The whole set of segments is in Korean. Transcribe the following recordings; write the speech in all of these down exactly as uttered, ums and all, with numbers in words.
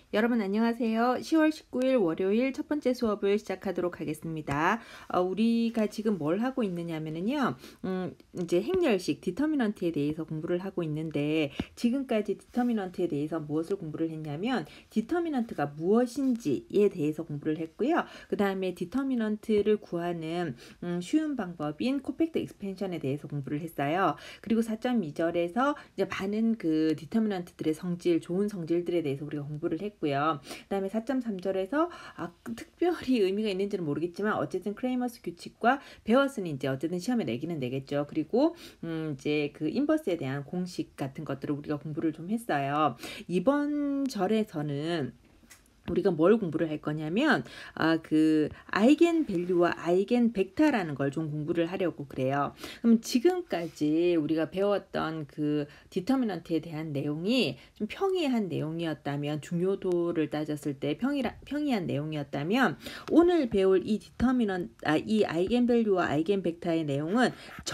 여러분 안녕하세요. 시월 십구일 월요일 첫 번째 수업을 시작하도록 하겠습니다. 어, 우리가 지금 뭘 하고 있느냐면요, 음, 이제 행렬식 디터미넌트에 대해서 공부를 하고 있는데, 지금까지 디터미넌트에 대해서 무엇을 공부를 했냐면 디터미넌트가 무엇인지에 대해서 공부를 했고요. 그 다음에 디터미넌트를 구하는 음, 쉬운 방법인 코팩트 익스펜션에 대해서 공부를 했어요. 그리고 사 점 이 절에서 이제 많은 그 디터미넌트들의 성질, 좋은 성질들에 대해서 우리가 공부를 했고, 고요. 그다음에 사 점 삼 절에서 아, 특별히 의미가 있는지는 모르겠지만 어쨌든 크레이머스 규칙과 배웠으니 이제 어쨌든 시험에 내기는 내겠죠. 그리고 음, 이제 그 인버스에 대한 공식 같은 것들을 우리가 공부를 좀 했어요. 이번 절에서는 우리가 뭘 공부를 할 거냐면 아, 그 아이겐 밸류와 아이겐 벡터라는 걸 좀 공부를 하려고 그래요. 그럼 지금까지 우리가 배웠던 그 디터미넌트에 대한 내용이 좀 평이한 내용이었다면, 중요도를 따졌을 때 평이라, 평이한 내용이었다면, 오늘 배울 이 디터미넌 아, 이 아이겐 밸류와 아이겐 벡터의 내용은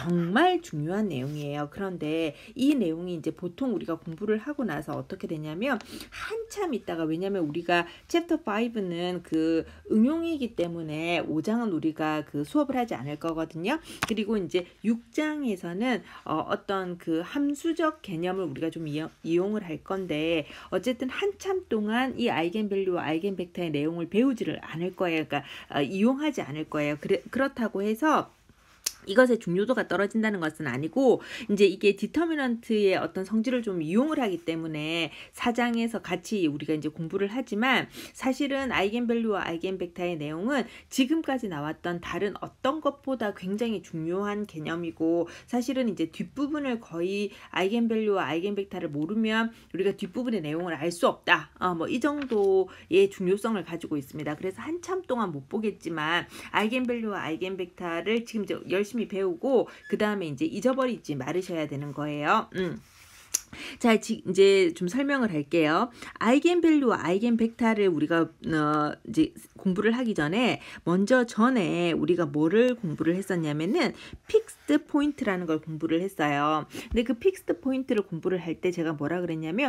정말 중요한 내용이에요. 그런데 이 내용이 이제 보통 우리가 공부를 하고 나서 어떻게 되냐면 한참 있다가, 왜냐면 우리가 챕터 오는 그 응용이기 때문에 오 장은 우리가 그 수업을 하지 않을 거거든요. 그리고 이제 육 장에서는 어, 어떤 그 함수적 개념을 우리가 좀 이용, 이용을 할 건데, 어쨌든 한참 동안 이 아이겐밸류와 아이겐벡터의 내용을 배우지를 않을 거예요. 그러니까 어, 이용하지 않을 거예요. 그래, 그렇다고 해서 이것의 중요도가 떨어진다는 것은 아니고, 이제 이게 디터미넌트의 어떤 성질을 좀 이용을 하기 때문에 사 장에서 같이 우리가 이제 공부를 하지만, 사실은 아이겐밸류와 아이겐벡터의 내용은 지금까지 나왔던 다른 어떤 것보다 굉장히 중요한 개념이고, 사실은 이제 뒷부분을 거의 아이겐밸류와 아이겐벡터를 모르면 우리가 뒷부분의 내용을 알 수 없다. 어, 뭐 이 정도의 중요성을 가지고 있습니다. 그래서 한참 동안 못 보겠지만 아이겐밸류와 아이겐벡터를 지금 이제 열심히 배우고 그 다음에 이제 잊어버리지 말으셔야 되는 거예요. 음. 자, 이제 좀 설명을 할게요. 아이겐밸류와 아이겐벡터를 우리가 어, 이제 공부를 하기 전에, 먼저 전에 우리가 뭐를 공부를 했었냐면은 픽스드 포인트라는 걸 공부를 했어요. 근데 그 픽스드 포인트를 공부를 할 때 제가 뭐라 그랬냐면,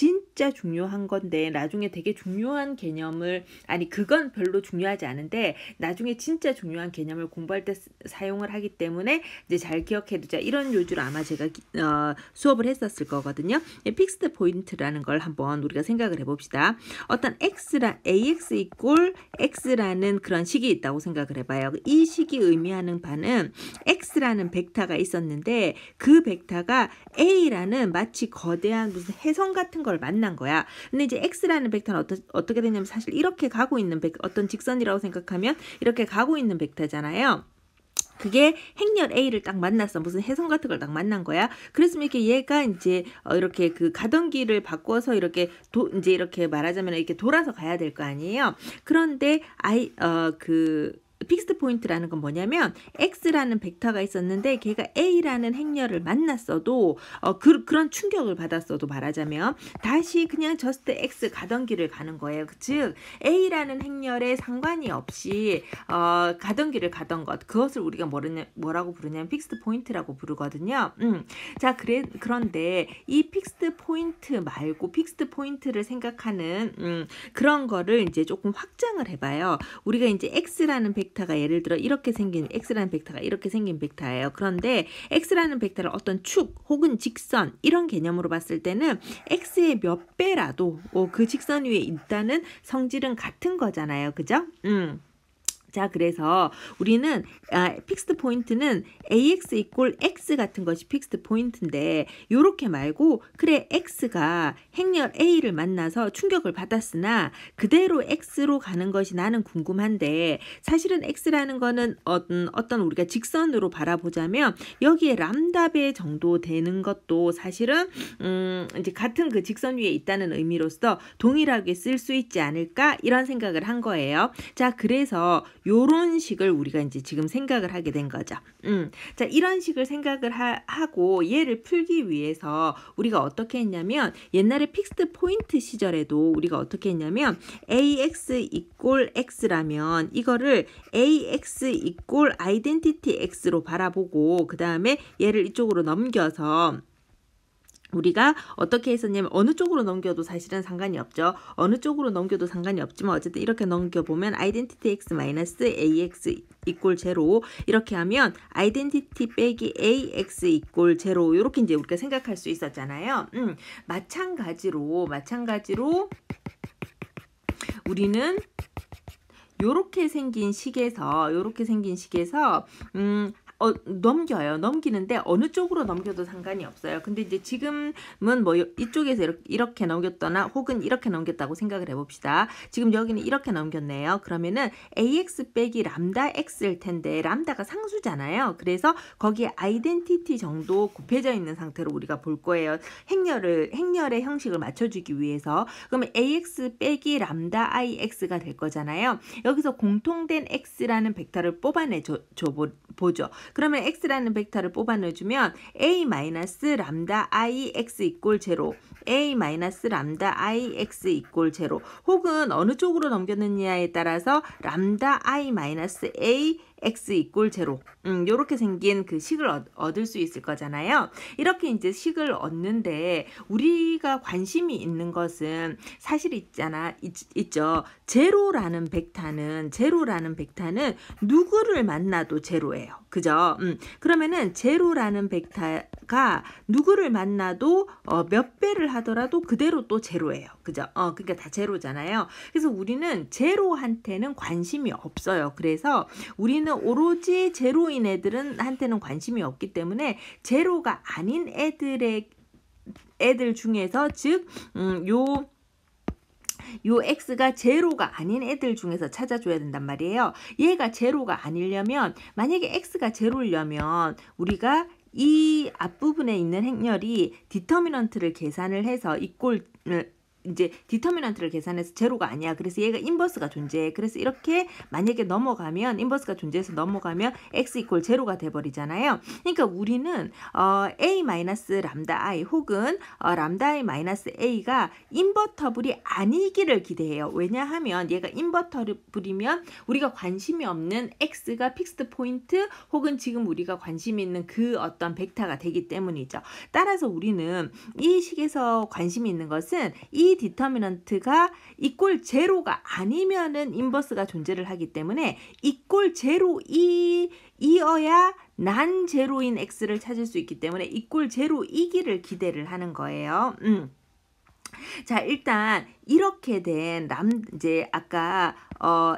진짜 중요한 건데 나중에 되게 중요한 개념을, 아니 그건 별로 중요하지 않은데 나중에 진짜 중요한 개념을 공부할 때 사용을 하기 때문에 이제 잘 기억해 두자, 이런 요지로 아마 제가 어, 수업을 했었을 거거든요. 픽스드 포인트라는 걸 한번 우리가 생각을 해봅시다. 어떤 x라 ax 이꼴 x라는 그런 식이 있다고 생각을 해봐요. 이 식이 의미하는 바는 x라는 벡터가 있었는데, 그 벡터가 a라는 마치 거대한 무슨 혜성 같은 걸 만난 거야. 근데 이제 x라는 벡터는 어떠, 어떻게 되냐면, 사실 이렇게 가고 있는 벡, 어떤 직선이라고 생각하면 이렇게 가고 있는 벡터잖아요. 그게 행렬 A를 딱 만났어. 무슨 혜성 같은 걸 딱 만난 거야. 그랬으면 이렇게 얘가 이제 어 이렇게 그 가던 길을 바꿔서 이렇게 도 이제 이렇게 말하자면 이렇게 돌아서 가야 될 거 아니에요. 그런데 아이 어 그 픽스드 포인트라는 건 뭐냐면, x라는 벡터가 있었는데 걔가 a라는 행렬을 만났어도 어, 그, 그런 충격을 받았어도 말하자면 다시 그냥 just x 가던 길을 가는 거예요. 즉 a라는 행렬에 상관이 없이 어, 가던 길을 가던 것, 그것을 우리가 뭐르냐, 뭐라고 부르냐면 픽스드 포인트라고 부르거든요. 음. 자, 그래, 그런데 이 픽스드 포인트 말고 픽스드 포인트를 생각하는 음, 그런 거를 이제 조금 확장을 해봐요. 우리가 이제 x라는 벡터 벡터가 예를 들어 이렇게 생긴, x라는 벡터가 이렇게 생긴 벡터예요. 그런데 x라는 벡터를 어떤 축 혹은 직선, 이런 개념으로 봤을 때는 x의 몇 배라도 그 직선 위에 있다는 성질은 같은 거잖아요. 그죠? 음. 자, 그래서 우리는 아, 픽스드 포인트는 ax 이꼴 x 같은 것이 픽스드 포인트인데, 요렇게 말고 그래 x가 행렬 a를 만나서 충격을 받았으나 그대로 x로 가는 것이 나는 궁금한데, 사실은 x라는 거는 어떤, 어떤 우리가 직선으로 바라보자면 여기에 람다배 정도 되는 것도 사실은 음, 이제 같은 그 직선 위에 있다는 의미로서 동일하게 쓸 수 있지 않을까, 이런 생각을 한 거예요. 자, 그래서 요런 식을 우리가 이제 지금 생각을 하게 된 거죠. 음. 자, 이런 식을 생각을 하, 하고 얘를 풀기 위해서 우리가 어떻게 했냐면, 옛날에 픽스드 포인트 시절에도 우리가 어떻게 했냐면 ax 이꼴 x라면 이거를 ax 이꼴 아이덴티티 x로 바라보고 그 다음에 얘를 이쪽으로 넘겨서 우리가 어떻게 했었냐면 어느 쪽으로 넘겨도 사실은 상관이 없죠. 어느 쪽으로 넘겨도 상관이 없지만 어쨌든 이렇게 넘겨보면 identity x 마이너스 ax 이꼴 제로 이렇게 하면 identity 빼기 ax 이꼴 제로 이렇게 이제 우리가 생각할 수 있었잖아요. 음, 마찬가지로 마찬가지로 우리는 요렇게 생긴 식에서 요렇게 생긴 식에서 음 어, 넘겨요. 넘기는데 어느 쪽으로 넘겨도 상관이 없어요. 근데 이제 지금은 뭐 이쪽에서 이렇게, 이렇게 넘겼거나 혹은 이렇게 넘겼다고 생각을 해봅시다. 지금 여기는 이렇게 넘겼네요. 그러면은 ax 빼기 람다 x일 텐데 람다가 상수잖아요. 그래서 거기에 아이덴티티 정도 곱해져 있는 상태로 우리가 볼 거예요. 행렬을 행렬의 형식을 맞춰주기 위해서. 그러면 ax 빼기 람다 ix가 될 거잖아요. 여기서 공통된 x라는 벡터를 뽑아내 줘, 줘 보죠. 그러면 x라는 벡터를 뽑아내주면 a 마이너스 람다 ix 이꼴 제로, a 마이너스 람다 ix 이꼴 제로, 혹은 어느 쪽으로 넘겼느냐에 따라서 람다 i 마이너스 a x 이꼴 제로 음, 요렇게 생긴 그 식을 얻, 얻을 수 있을 거잖아요. 이렇게 이제 식을 얻는데 우리가 관심이 있는 것은 사실 있잖아 있, 있죠. 제로라는 벡터는 제로라는 벡터는 누구를 만나도 제로예요. 그죠? 음, 그러면은 제로라는 벡터가 누구를 만나도 어, 몇 배를 하더라도 그대로 또 제로예요. 그죠? 어, 그러니까 다 제로잖아요. 그래서 우리는 제로한테는 관심이 없어요. 그래서 우리는 오로지 제로인 애들은 한테는 관심이 없기 때문에 제로가 아닌 애들의 애들 중에서 즉 음, 요 요 x가 제로가 아닌 애들 중에서 찾아줘야 된단 말이에요. 얘가 제로가 아니려면 만약에 x가 제로려면 우리가 이 앞부분에 있는 행렬이 디터미넌트를 계산을 해서 이꼴 이제 디터미넌트를 계산해서 제로가 아니야. 그래서 얘가 인버스가 존재해. 그래서 이렇게 만약에 넘어가면 인버스가 존재해서 넘어가면 x 이꼴 제로가 돼버리잖아요. 그러니까 우리는 어, a 마이너스 람다 i 혹은 어, 람다 i 마이너스 a가 인버터블이 아니기를 기대해요. 왜냐하면 얘가 인버터블이면 우리가 관심이 없는 x가 픽스드 포인트 혹은 지금 우리가 관심이 있는 그 어떤 벡터가 되기 때문이죠. 따라서 우리는 이 식에서 관심이 있는 것은 이 디터미넌트가 이꼴 제로가 아니면은 인버스가 존재를 하기 때문에 이꼴 제로이 이어야 난 제로인 x를 찾을 수 있기 때문에 이꼴 제로이기를 기대를 하는 거예요. 음. 자, 일단 이렇게 된 람 이제 아까 어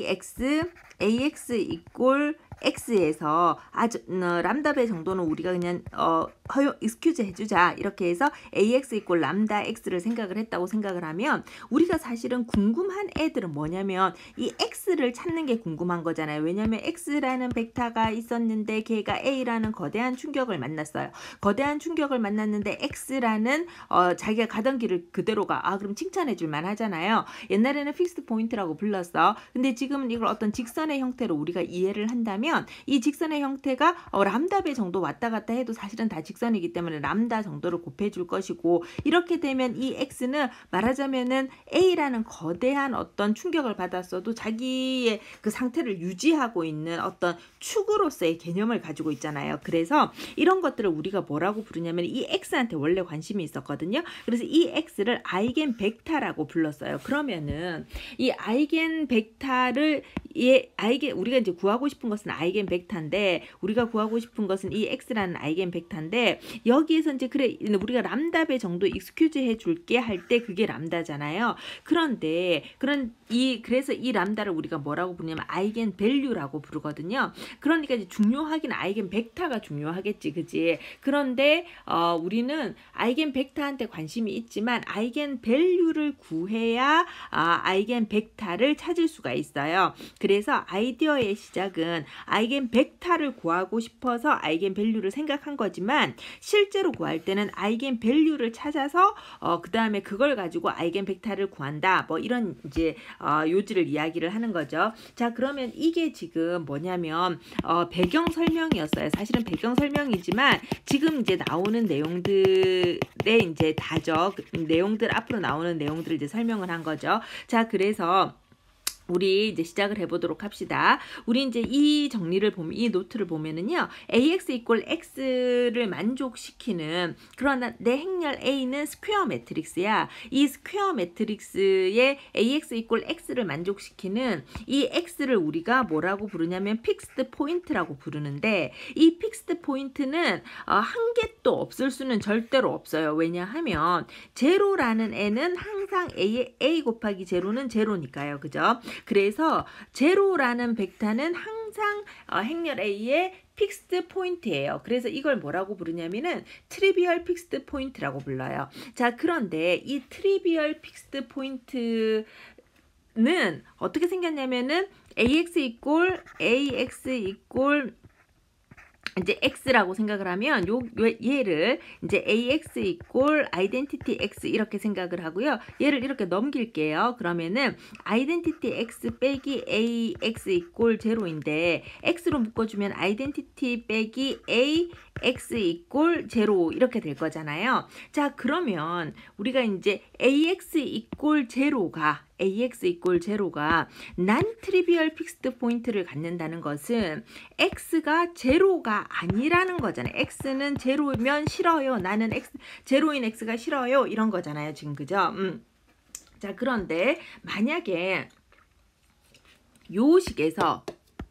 ax ax 이꼴 x에서 아주 어, 람다 배 정도는 우리가 그냥 어 허용 익스큐즈 해주자 이렇게 해서 ax 이꼴 람다 x를 생각을 했다고 생각을 하면 우리가 사실은 궁금한 애들은 뭐냐면 이 x를 찾는 게 궁금한 거잖아요. 왜냐면 x라는 벡터가 있었는데 걔가 a라는 거대한 충격을 만났어요. 거대한 충격을 만났는데 x라는 어 자기가 가던 길을 그대로 가. 아 그럼 칭찬해 줄만 하잖아요. 옛날에는 픽스드 포인트라고 불렀어. 근데 지금은 이걸 어떤 직선의 형태로 우리가 이해를 한다면 이 직선의 형태가 어, 람다 배 정도 왔다 갔다 해도 사실은 다 직선이기 때문에 람다 정도를 곱해줄 것이고 이렇게 되면 이 x는 말하자면은 a라는 거대한 어떤 충격을 받았어도 자기의 그 상태를 유지하고 있는 어떤 축으로서의 개념을 가지고 있잖아요. 그래서 이런 것들을 우리가 뭐라고 부르냐면 이 x한테 원래 관심이 있었거든요. 그래서 이 x를 아이겐 벡터라고 불렀어요. 그러면은 이 아이겐 벡터를 예, 아이겐 우리가 이제 구하고 싶은 것은 아이겐 벡터인데 우리가 구하고 싶은 것은 이 x라는 아이겐 벡터인데 여기에서 이제 그래 우리가 람다 배 정도 익스큐즈 해줄게 할 때 그게 람다잖아요. 그런데 그런 이 그래서 이 람다를 우리가 뭐라고 부르냐면 아이겐 밸류라고 부르거든요. 그러니까 이제 중요하긴 아이겐 벡터가 중요하겠지, 그지? 그런데 어, 우리는 아이겐 벡터한테 관심이 있지만 아이겐 밸류를 구해야 아, 아이겐 벡터를 찾을 수가 있어요. 그래서 아이디어의 시작은 아이겐 벡터를 구하고 싶어서 아이겐 밸류를 생각한 거지만 실제로 구할 때는 아이겐 밸류를 찾아서 어, 그 다음에 그걸 가지고 아이겐 벡터를 구한다. 뭐 이런 이제 어, 요지를 이야기를 하는 거죠. 자, 그러면 이게 지금 뭐냐면 어, 배경 설명이었어요. 사실은 배경 설명이지만 지금 이제 나오는 내용들의 이제 다죠. 그 내용들 앞으로 나오는 내용들을 이제 설명을 한 거죠. 자, 그래서 우리 이제 시작을 해보도록 합시다. 우리 이제 이 정리를 보면, 이 노트를 보면은요, ax 이퀄 x를 만족시키는, 그러나 내 행렬 A는 스퀘어 매트릭스야. 이 스퀘어 매트릭스의 ax 이퀄 x를 만족시키는 이 x를 우리가 뭐라고 부르냐면 픽스드 포인트라고 부르는데, 이 픽스드 포인트는 어, 한 개도 없을 수는 절대로 없어요. 왜냐하면 제로라는 애는 항상 a, a 곱하기 제로는 제로니까요. 그죠? 그래서 제로라는 벡터는 항상 어, 행렬 A의 픽스드 포인트예요. 그래서 이걸 뭐라고 부르냐면은 트리비얼 픽스드 포인트라고 불러요. 자, 그런데 이 트리비얼 픽스드 포인트는 어떻게 생겼냐면은 ax 이꼴 ax 이꼴 이제 x라고 생각을 하면 요, 요 얘를 이제 ax 이꼴 아이덴티티 x 이렇게 생각을 하고요. 얘를 이렇게 넘길게요. 그러면은 아이덴티티 x 빼기 ax 이꼴 제로인데 x로 묶어주면 아이덴티티 빼기 ax 이꼴 제로 이렇게 될 거잖아요. 자, 그러면 우리가 이제 ax 이꼴 제로가 ax 이꼴 제로가 난 트리비얼 픽스드 포인트를 갖는다는 것은 x가 제로가 아니라는 거잖아요. x는 제로면 싫어요. 나는 x 제로인 x가 싫어요. 이런 거잖아요. 지금 그죠? 음. 자, 그런데 만약에 요 식에서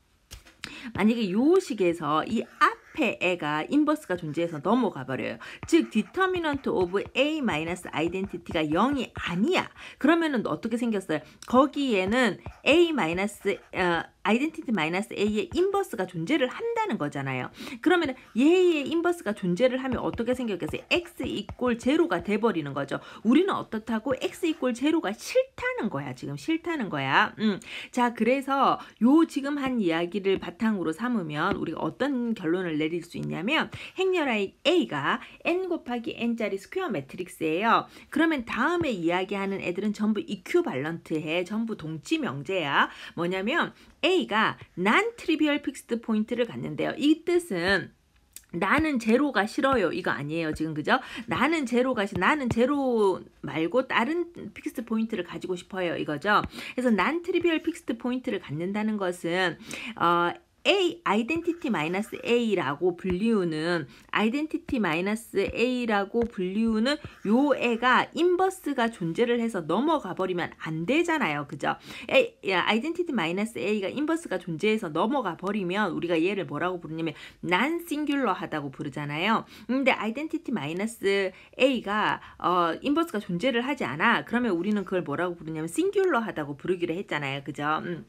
만약에 요 식에서 이 앞에 애가 인버스가 존재해서 넘어가 버려요. 즉 디터미넌트 오브 A 마이너스 아이덴티티가 영이 아니야. 그러면은 어떻게 생겼어요? 거기에는 A 마이너스 어, 아이덴티티 마이너스 A의 인버스가 존재를 한다는 거잖아요. 그러면 얘의 인버스가 존재를 하면 어떻게 생겼겠어요? x 이꼴 제로가 돼버리는 거죠. 우리는 어떻다고? x 이꼴 제로가 싫다는 거야. 지금 싫다는 거야. 음. 자, 그래서 요 지금 한 이야기를 바탕으로 삼으면 우리가 어떤 결론을 내릴 수 있냐면 행렬 A가 n 곱하기 n짜리 스퀘어 매트릭스예요. 그러면 다음에 이야기하는 애들은 전부 이큐발런트해. 전부 동치 명제야. 뭐냐면 A가 난 트리비얼 픽스드 포인트를 갖는데요. 이 뜻은 나는 제로가 싫어요. 이거 아니에요. 지금 그죠? 나는 제로가 싫 나는 제로 말고 다른 픽스드 포인트를 가지고 싶어요. 이거죠. 그래서 난 트리비얼 픽스드 포인트를 갖는다는 것은 어 A, 아이덴티티 마이너스 A라고 불리우는 아이덴티티 마이너스 A라고 불리우는 요 애가 인버스가 존재를 해서 넘어가 버리면 안 되잖아요. 그죠? A, 아이덴티티 마이너스 A가 인버스가 존재해서 넘어가 버리면 우리가 얘를 뭐라고 부르냐면 난 싱귤러 하다고 부르잖아요. 근데 아이덴티티 마이너스 A가 어, 인버스가 존재를 하지 않아. 그러면 우리는 그걸 뭐라고 부르냐면 싱귤러 하다고 부르기로 했잖아요. 그죠? 음.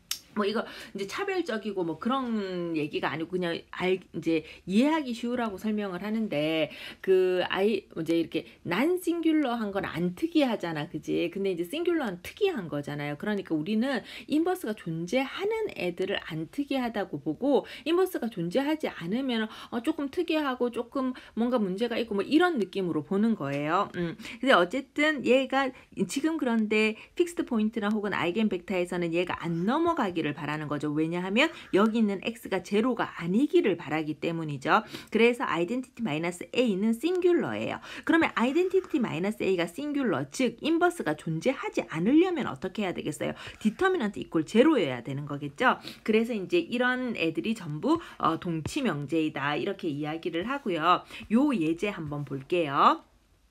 뭐 이거 이제 차별적이고 뭐 그런 얘기가 아니고 그냥 알 이제 이해하기 쉬우라고 설명을 하는데 그 아이 이제 이렇게 난 싱귤러한 건 안 특이하잖아, 그지? 근데 이제 싱귤러는 특이한 거잖아요. 그러니까 우리는 인버스가 존재하는 애들을 안 특이하다고 보고 인버스가 존재하지 않으면 어 조금 특이하고 조금 뭔가 문제가 있고 뭐 이런 느낌으로 보는 거예요. 음. 근데 어쨌든 얘가 지금 그런데 픽스드 포인트나 혹은 아이겐 벡터에서는 얘가 안 넘어가기 를 바라는 거죠. 왜냐하면 여기 있는 x가 제로가 아니기를 바라기 때문이죠. 그래서 아이덴티티 마이너스 a는 싱귤러예요. 그러면 아이덴티티 마이너스 a가 싱귤러, 즉 인버스가 존재하지 않으려면 어떻게 해야 되겠어요? 디터미넌트 이퀄 제로여야 되는 거겠죠. 그래서 이제 이런 애들이 전부 어, 동치 명제이다 이렇게 이야기를 하고요. 요 예제 한번 볼게요.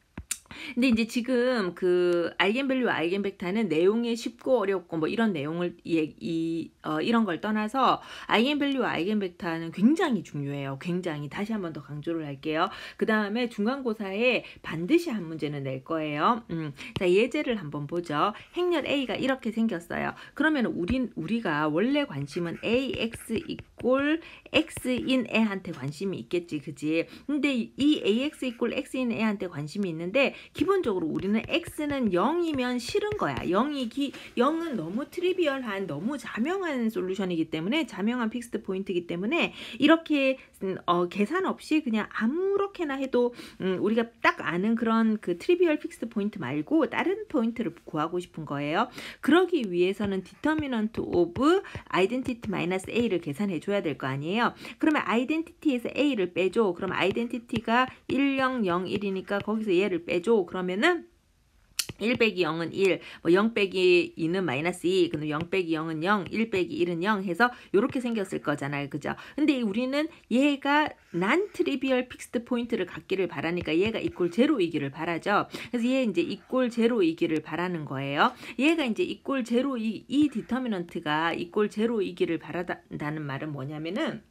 근데 이제 지금 그 아이겐밸류 아이겐벡터는 내용이 쉽고 어렵고 뭐 이런 내용을 이, 이 어, 이런 걸 떠나서 아이겐밸류 아이겐벡터는 굉장히 중요해요. 굉장히 다시 한번 더 강조를 할게요. 그 다음에 중간고사에 반드시 한 문제는 낼 거예요. 음, 자, 예제를 한번 보죠. 행렬 A가 이렇게 생겼어요. 그러면 우린 우리가 원래 관심은 ax 이꼴 x인 애한테 관심이 있겠지, 그지? 근데 이 ax 이꼴 x인 애한테 관심이 있는데 기본적으로 우리는 x는 영이면 싫은 거야. 영이 기, 영은 너무 트리비얼한 너무 자명한 솔루션이기 때문에 자명한 픽스드 포인트이기 때문에 이렇게 어, 계산 없이 그냥 아무렇게나 해도 음, 우리가 딱 아는 그런 그 트리비얼 픽스드 포인트 말고 다른 포인트를 구하고 싶은 거예요. 그러기 위해서는 디터미넌트 오브 아이덴티티 마이너스 a를 계산해 줘야 될 거 아니에요. 그러면 아이덴티티에서 a를 빼줘. 그럼 아이덴티티가 일, 영, 영, 일이니까 거기서 얘를 빼줘. 그러면은 일 빼기 영은 일, 뭐 영 빼기 이는 마이너스 이, 근데 영 빼기 영은 영, 일 빼기 일은 영 해서 이렇게 생겼을 거잖아요. 그죠? 근데 우리는 얘가 난 트리비얼 픽스드 포인트를 갖기를 바라니까 얘가 이꼴 제로이기를 바라죠. 그래서 얘 이제 이꼴 제로이기를 바라는 거예요. 얘가 이제 이꼴 제로이, 이 디터미넌트가 이꼴 제로이기를 바란다는 말은 뭐냐면은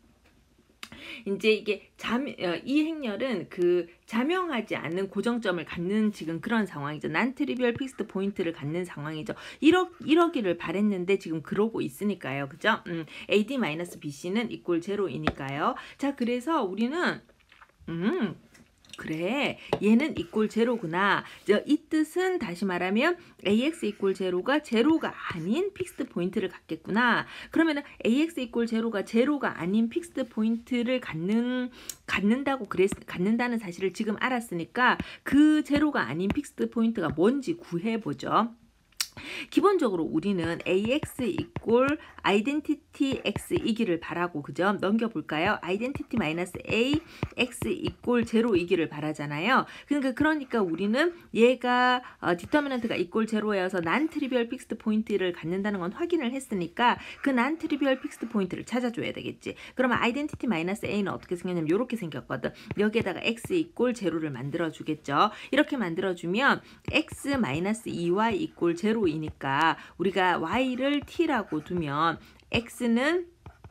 이제 이게 잠, 이 행렬은 그 자명하지 않는 고정점을 갖는 지금 그런 상황이죠. 난 트리비얼 픽스드 포인트를 갖는 상황이죠. 이러, 이러기를 바랬는데 지금 그러고 있으니까요. 그죠? 음, 에이디-비씨는 이꼴 제로이니까요. 자, 그래서 우리는 음 그래, 얘는 이꼴 제로구나. 이 뜻은 다시 말하면 에이엑스 이꼴 제로가 제로가 아닌 픽스드 포인트를 갖겠구나. 그러면은 에이엑스 이꼴 제로가 제로가 아닌 픽스드 포인트를 갖는 갖는다고 그랬 갖는다는 사실을 지금 알았으니까 그 제로가 아닌 픽스드 포인트가 뭔지 구해보죠. 기본적으로 우리는 에이엑스 이꼴 아이덴티티 x이기를 바라고, 그죠? 넘겨볼까요? 아이덴티티 마이너스 a x 이꼴 제로이기를 바라잖아요. 그러니까 그러니까 우리는 얘가 어, 디터미넌트가 이꼴 제로여서 난 트리비얼 픽스드 포인트를 갖는다는 건 확인을 했으니까 그 난 트리비얼 픽스드 포인트를 찾아줘야 되겠지. 그러면 아이덴티티 마이너스 a는 어떻게 생겼냐면 이렇게 생겼거든. 여기에다가 x 이꼴 제로를 만들어 주겠죠. 이렇게 만들어 주면 x 마이너스 이 와이 이꼴 제로 이니까 우리가 y를 t라고 두면 x는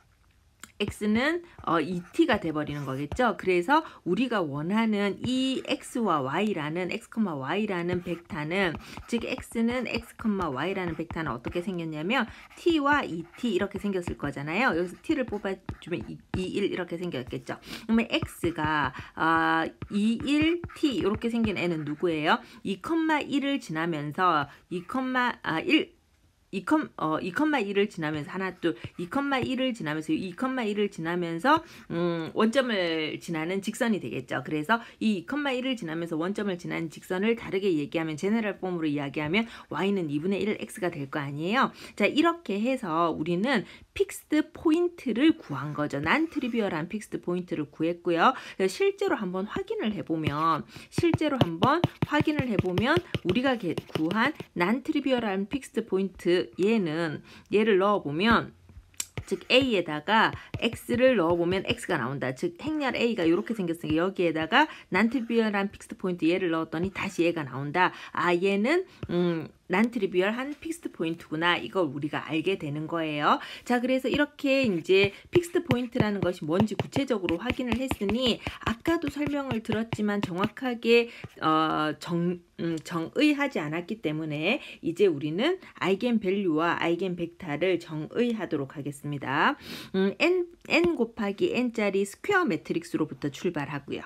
x는 어, 이 티가 돼버리는 거겠죠. 그래서 우리가 원하는 이 x와 y라는 x, y라는 벡터는 즉 x는 x, y라는 벡터는 어떻게 생겼냐면 t와 이 티 이렇게 생겼을 거잖아요. 여기서 t를 뽑아주면 이, 일 이렇게 생겼겠죠. 그러면 x가 어, 이, 일, t 이렇게 생긴 애는 누구예요? 이, 일을 지나면서 이, 아, 일 이, 어, 이, 일을 지나면서 하나 둘 이, 일을 지나면서 이, 일을 지나면서 음, 원점을 지나는 직선이 되겠죠. 그래서 이, 일을 지나면서 원점을 지나는 직선을 다르게 얘기하면 제네럴 폼으로 이야기하면 y는 이분의 일 x가 될 거 아니에요. 자, 이렇게 해서 우리는 픽스드 포인트를 구한 거죠. 난 트리비얼한 픽스드 포인트를 구했고요. 실제로 한번 확인을 해보면 실제로 한번 확인을 해보면 우리가 구한 난 트리비얼한 픽스드 포인트 얘는 얘를 넣어보면 즉 a에다가 x를 넣어보면 x가 나온다. 즉 행렬 a가 이렇게 생겼으니까 여기에다가 난 트리비얼한 픽스드 포인트 얘를 넣었더니 다시 얘가 나온다. 아, 얘는 음 난 트리비얼한 픽스드 포인트구나. 이걸 우리가 알게 되는 거예요. 자, 그래서 이렇게 이제 픽스드 포인트라는 것이 뭔지 구체적으로 확인을 했으니 아까도 설명을 들었지만 정확하게 어, 정, 음, 정의하지 않았기 때문에 이제 우리는 아이겐 밸류와 아이겐 벡터를 정의하도록 하겠습니다. 음, n, n 곱하기 n짜리 스퀘어 매트릭스로부터 출발하고요.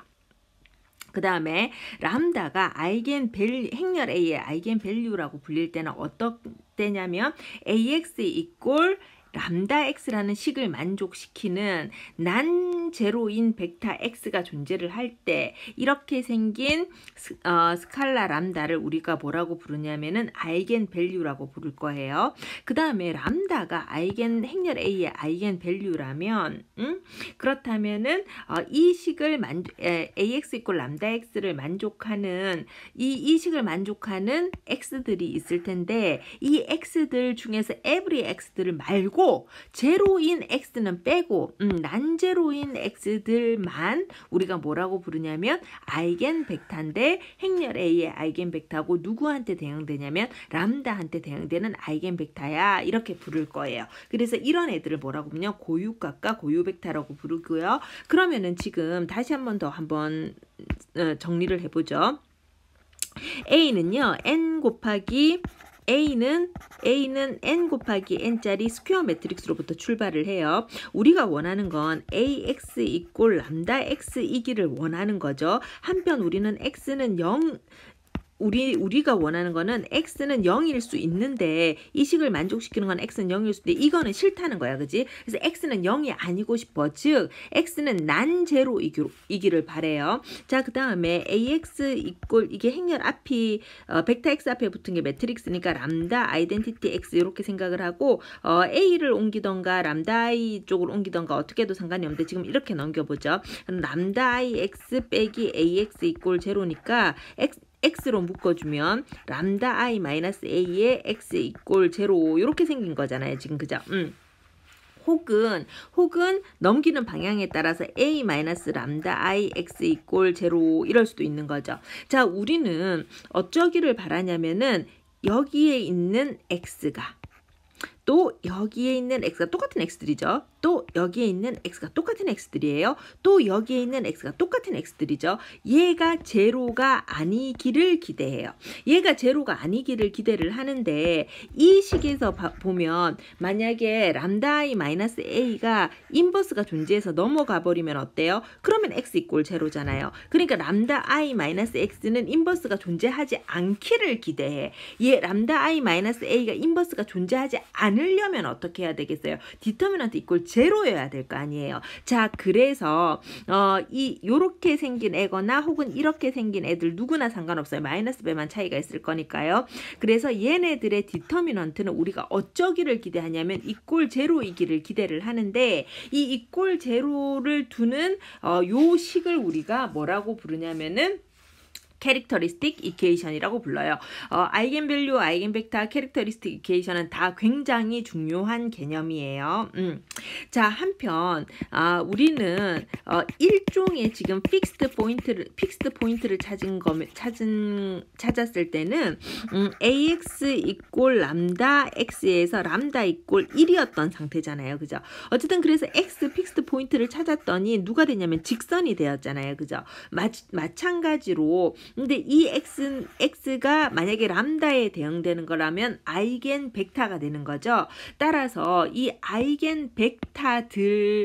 그 다음에 람다가 아이겐 밸류, 행렬 A의 아이겐 밸류라고 불릴 때는 어떤 때냐면 에이엑스 이꼴 람다 x라는 식을 만족시키는 난 제로인 벡터 x가 존재를 할 때 이렇게 생긴 스, 어, 스칼라 람다를 우리가 뭐라고 부르냐면은 아이겐 밸류라고 부를 거예요. 그 다음에 람다가 아이겐 행렬 A의 아이겐 밸류라면 음? 그렇다면은 어, 이 식을 만 에, ax 이꼴 람다 x를 만족하는 이, 이 식을 만족하는 x들이 있을 텐데 이 x들 중에서 every x들을 말고 제로인 x는 빼고 음, 난제로인 x들만 우리가 뭐라고 부르냐면 아이겐 벡터인데 행렬 A의 아이겐 벡터고 누구한테 대응되냐면 람다한테 대응되는 아이겐 벡터야. 이렇게 부를 거예요. 그래서 이런 애들을 뭐라고 부르냐 고유값과 고유 벡터라고 부르고요. 그러면은 지금 다시 한 번 더 한번 어, 정리를 해보죠. A는요 n 곱하기 A는 A는 n 곱하기 n짜리 스퀘어 매트릭스로부터 출발을 해요. 우리가 원하는 건 ax 이꼴 람다 x이기를 원하는 거죠. 한편 우리는 x는 영 우리, 우리가 원하는 거는 x는 영일 수 있는데 이 식을 만족시키는 건 x는 영일 수 있는데 이거는 싫다는 거야. 그지? 그래서 x는 영이 아니고 싶어. 즉 x는 난 제로이기를 바래요. 자, 그 다음에 ax 이꼴 이게 행렬 앞이 어, 벡터 x 앞에 붙은 게 매트릭스니까 람다 아이덴티티 x 이렇게 생각을 하고 어, a를 옮기던가 람다 i 쪽으로 옮기던가 어떻게 해도 상관이 없는데 지금 이렇게 넘겨보죠. 람다 i x 빼기 ax 이꼴 제로니까 x x로 묶어주면 람다 i 마이너스 a의 x 이꼴 제로 이렇게 생긴 거잖아요. 지금 그죠? 음. 혹은 혹은 넘기는 방향에 따라서 a 마이너스 람다 i x 이꼴 제로 이럴 수도 있는 거죠. 자, 우리는 어쩌기를 바라냐면은 여기에 있는 x가 또 여기에 있는 x가 똑같은 x들이죠. 또 여기에 있는 x가 똑같은 x들이에요. 또 여기에 있는 x가 똑같은 x들이죠. 얘가 제로가 아니기를 기대해요. 얘가 제로가 아니기를 기대를 하는데 이 식에서 바, 보면 만약에 람다 i 마이너스 a가 인버스가 존재해서 넘어가 버리면 어때요? 그러면 x 이꼴 제로잖아요. 그러니까 람다 i 마이너스 x는 인버스가 존재하지 않기를 기대해. 얘 람다 i 마이너스 a가 인버스가 존재하지 않으려면 어떻게 해야 되겠어요? 디터미넌트 이꼴 제로여야 될 거 아니에요. 자, 그래서 어, 이 요렇게 생긴 애거나 혹은 이렇게 생긴 애들 누구나 상관없어요. 마이너스 배만 차이가 있을 거니까요. 그래서 얘네들의 디터미넌트는 우리가 어쩌기를 기대하냐면 이꼴 제로이기를 기대를 하는데 이 이꼴 제로를 두는 어, 요 식을 우리가 뭐라고 부르냐면은 캐릭터리스틱 이퀘이션이라고 불러요. 어, 아이겐밸류, 아이겐벡터, 캐릭터리스틱 이퀘이션은 다 굉장히 중요한 개념이에요. 음. 자, 한편 아, 우리는 어, 일종의 지금 픽스드 포인트를 픽스드 포인트를 찾은 거 찾은 찾았을 때는 음, ax 이꼴 람다 x에서 람다 이꼴 일이었던 상태잖아요. 그죠? 어쨌든 그래서 x 픽스드 포인트를 찾았더니 누가 되냐면 직선이 되었잖아요. 그죠? 마, 마찬가지로 근데 이 x, x가 만약에 람다에 대응되는 거라면 아이겐 벡터가 되는 거죠. 따라서 이 아이겐 벡터들만이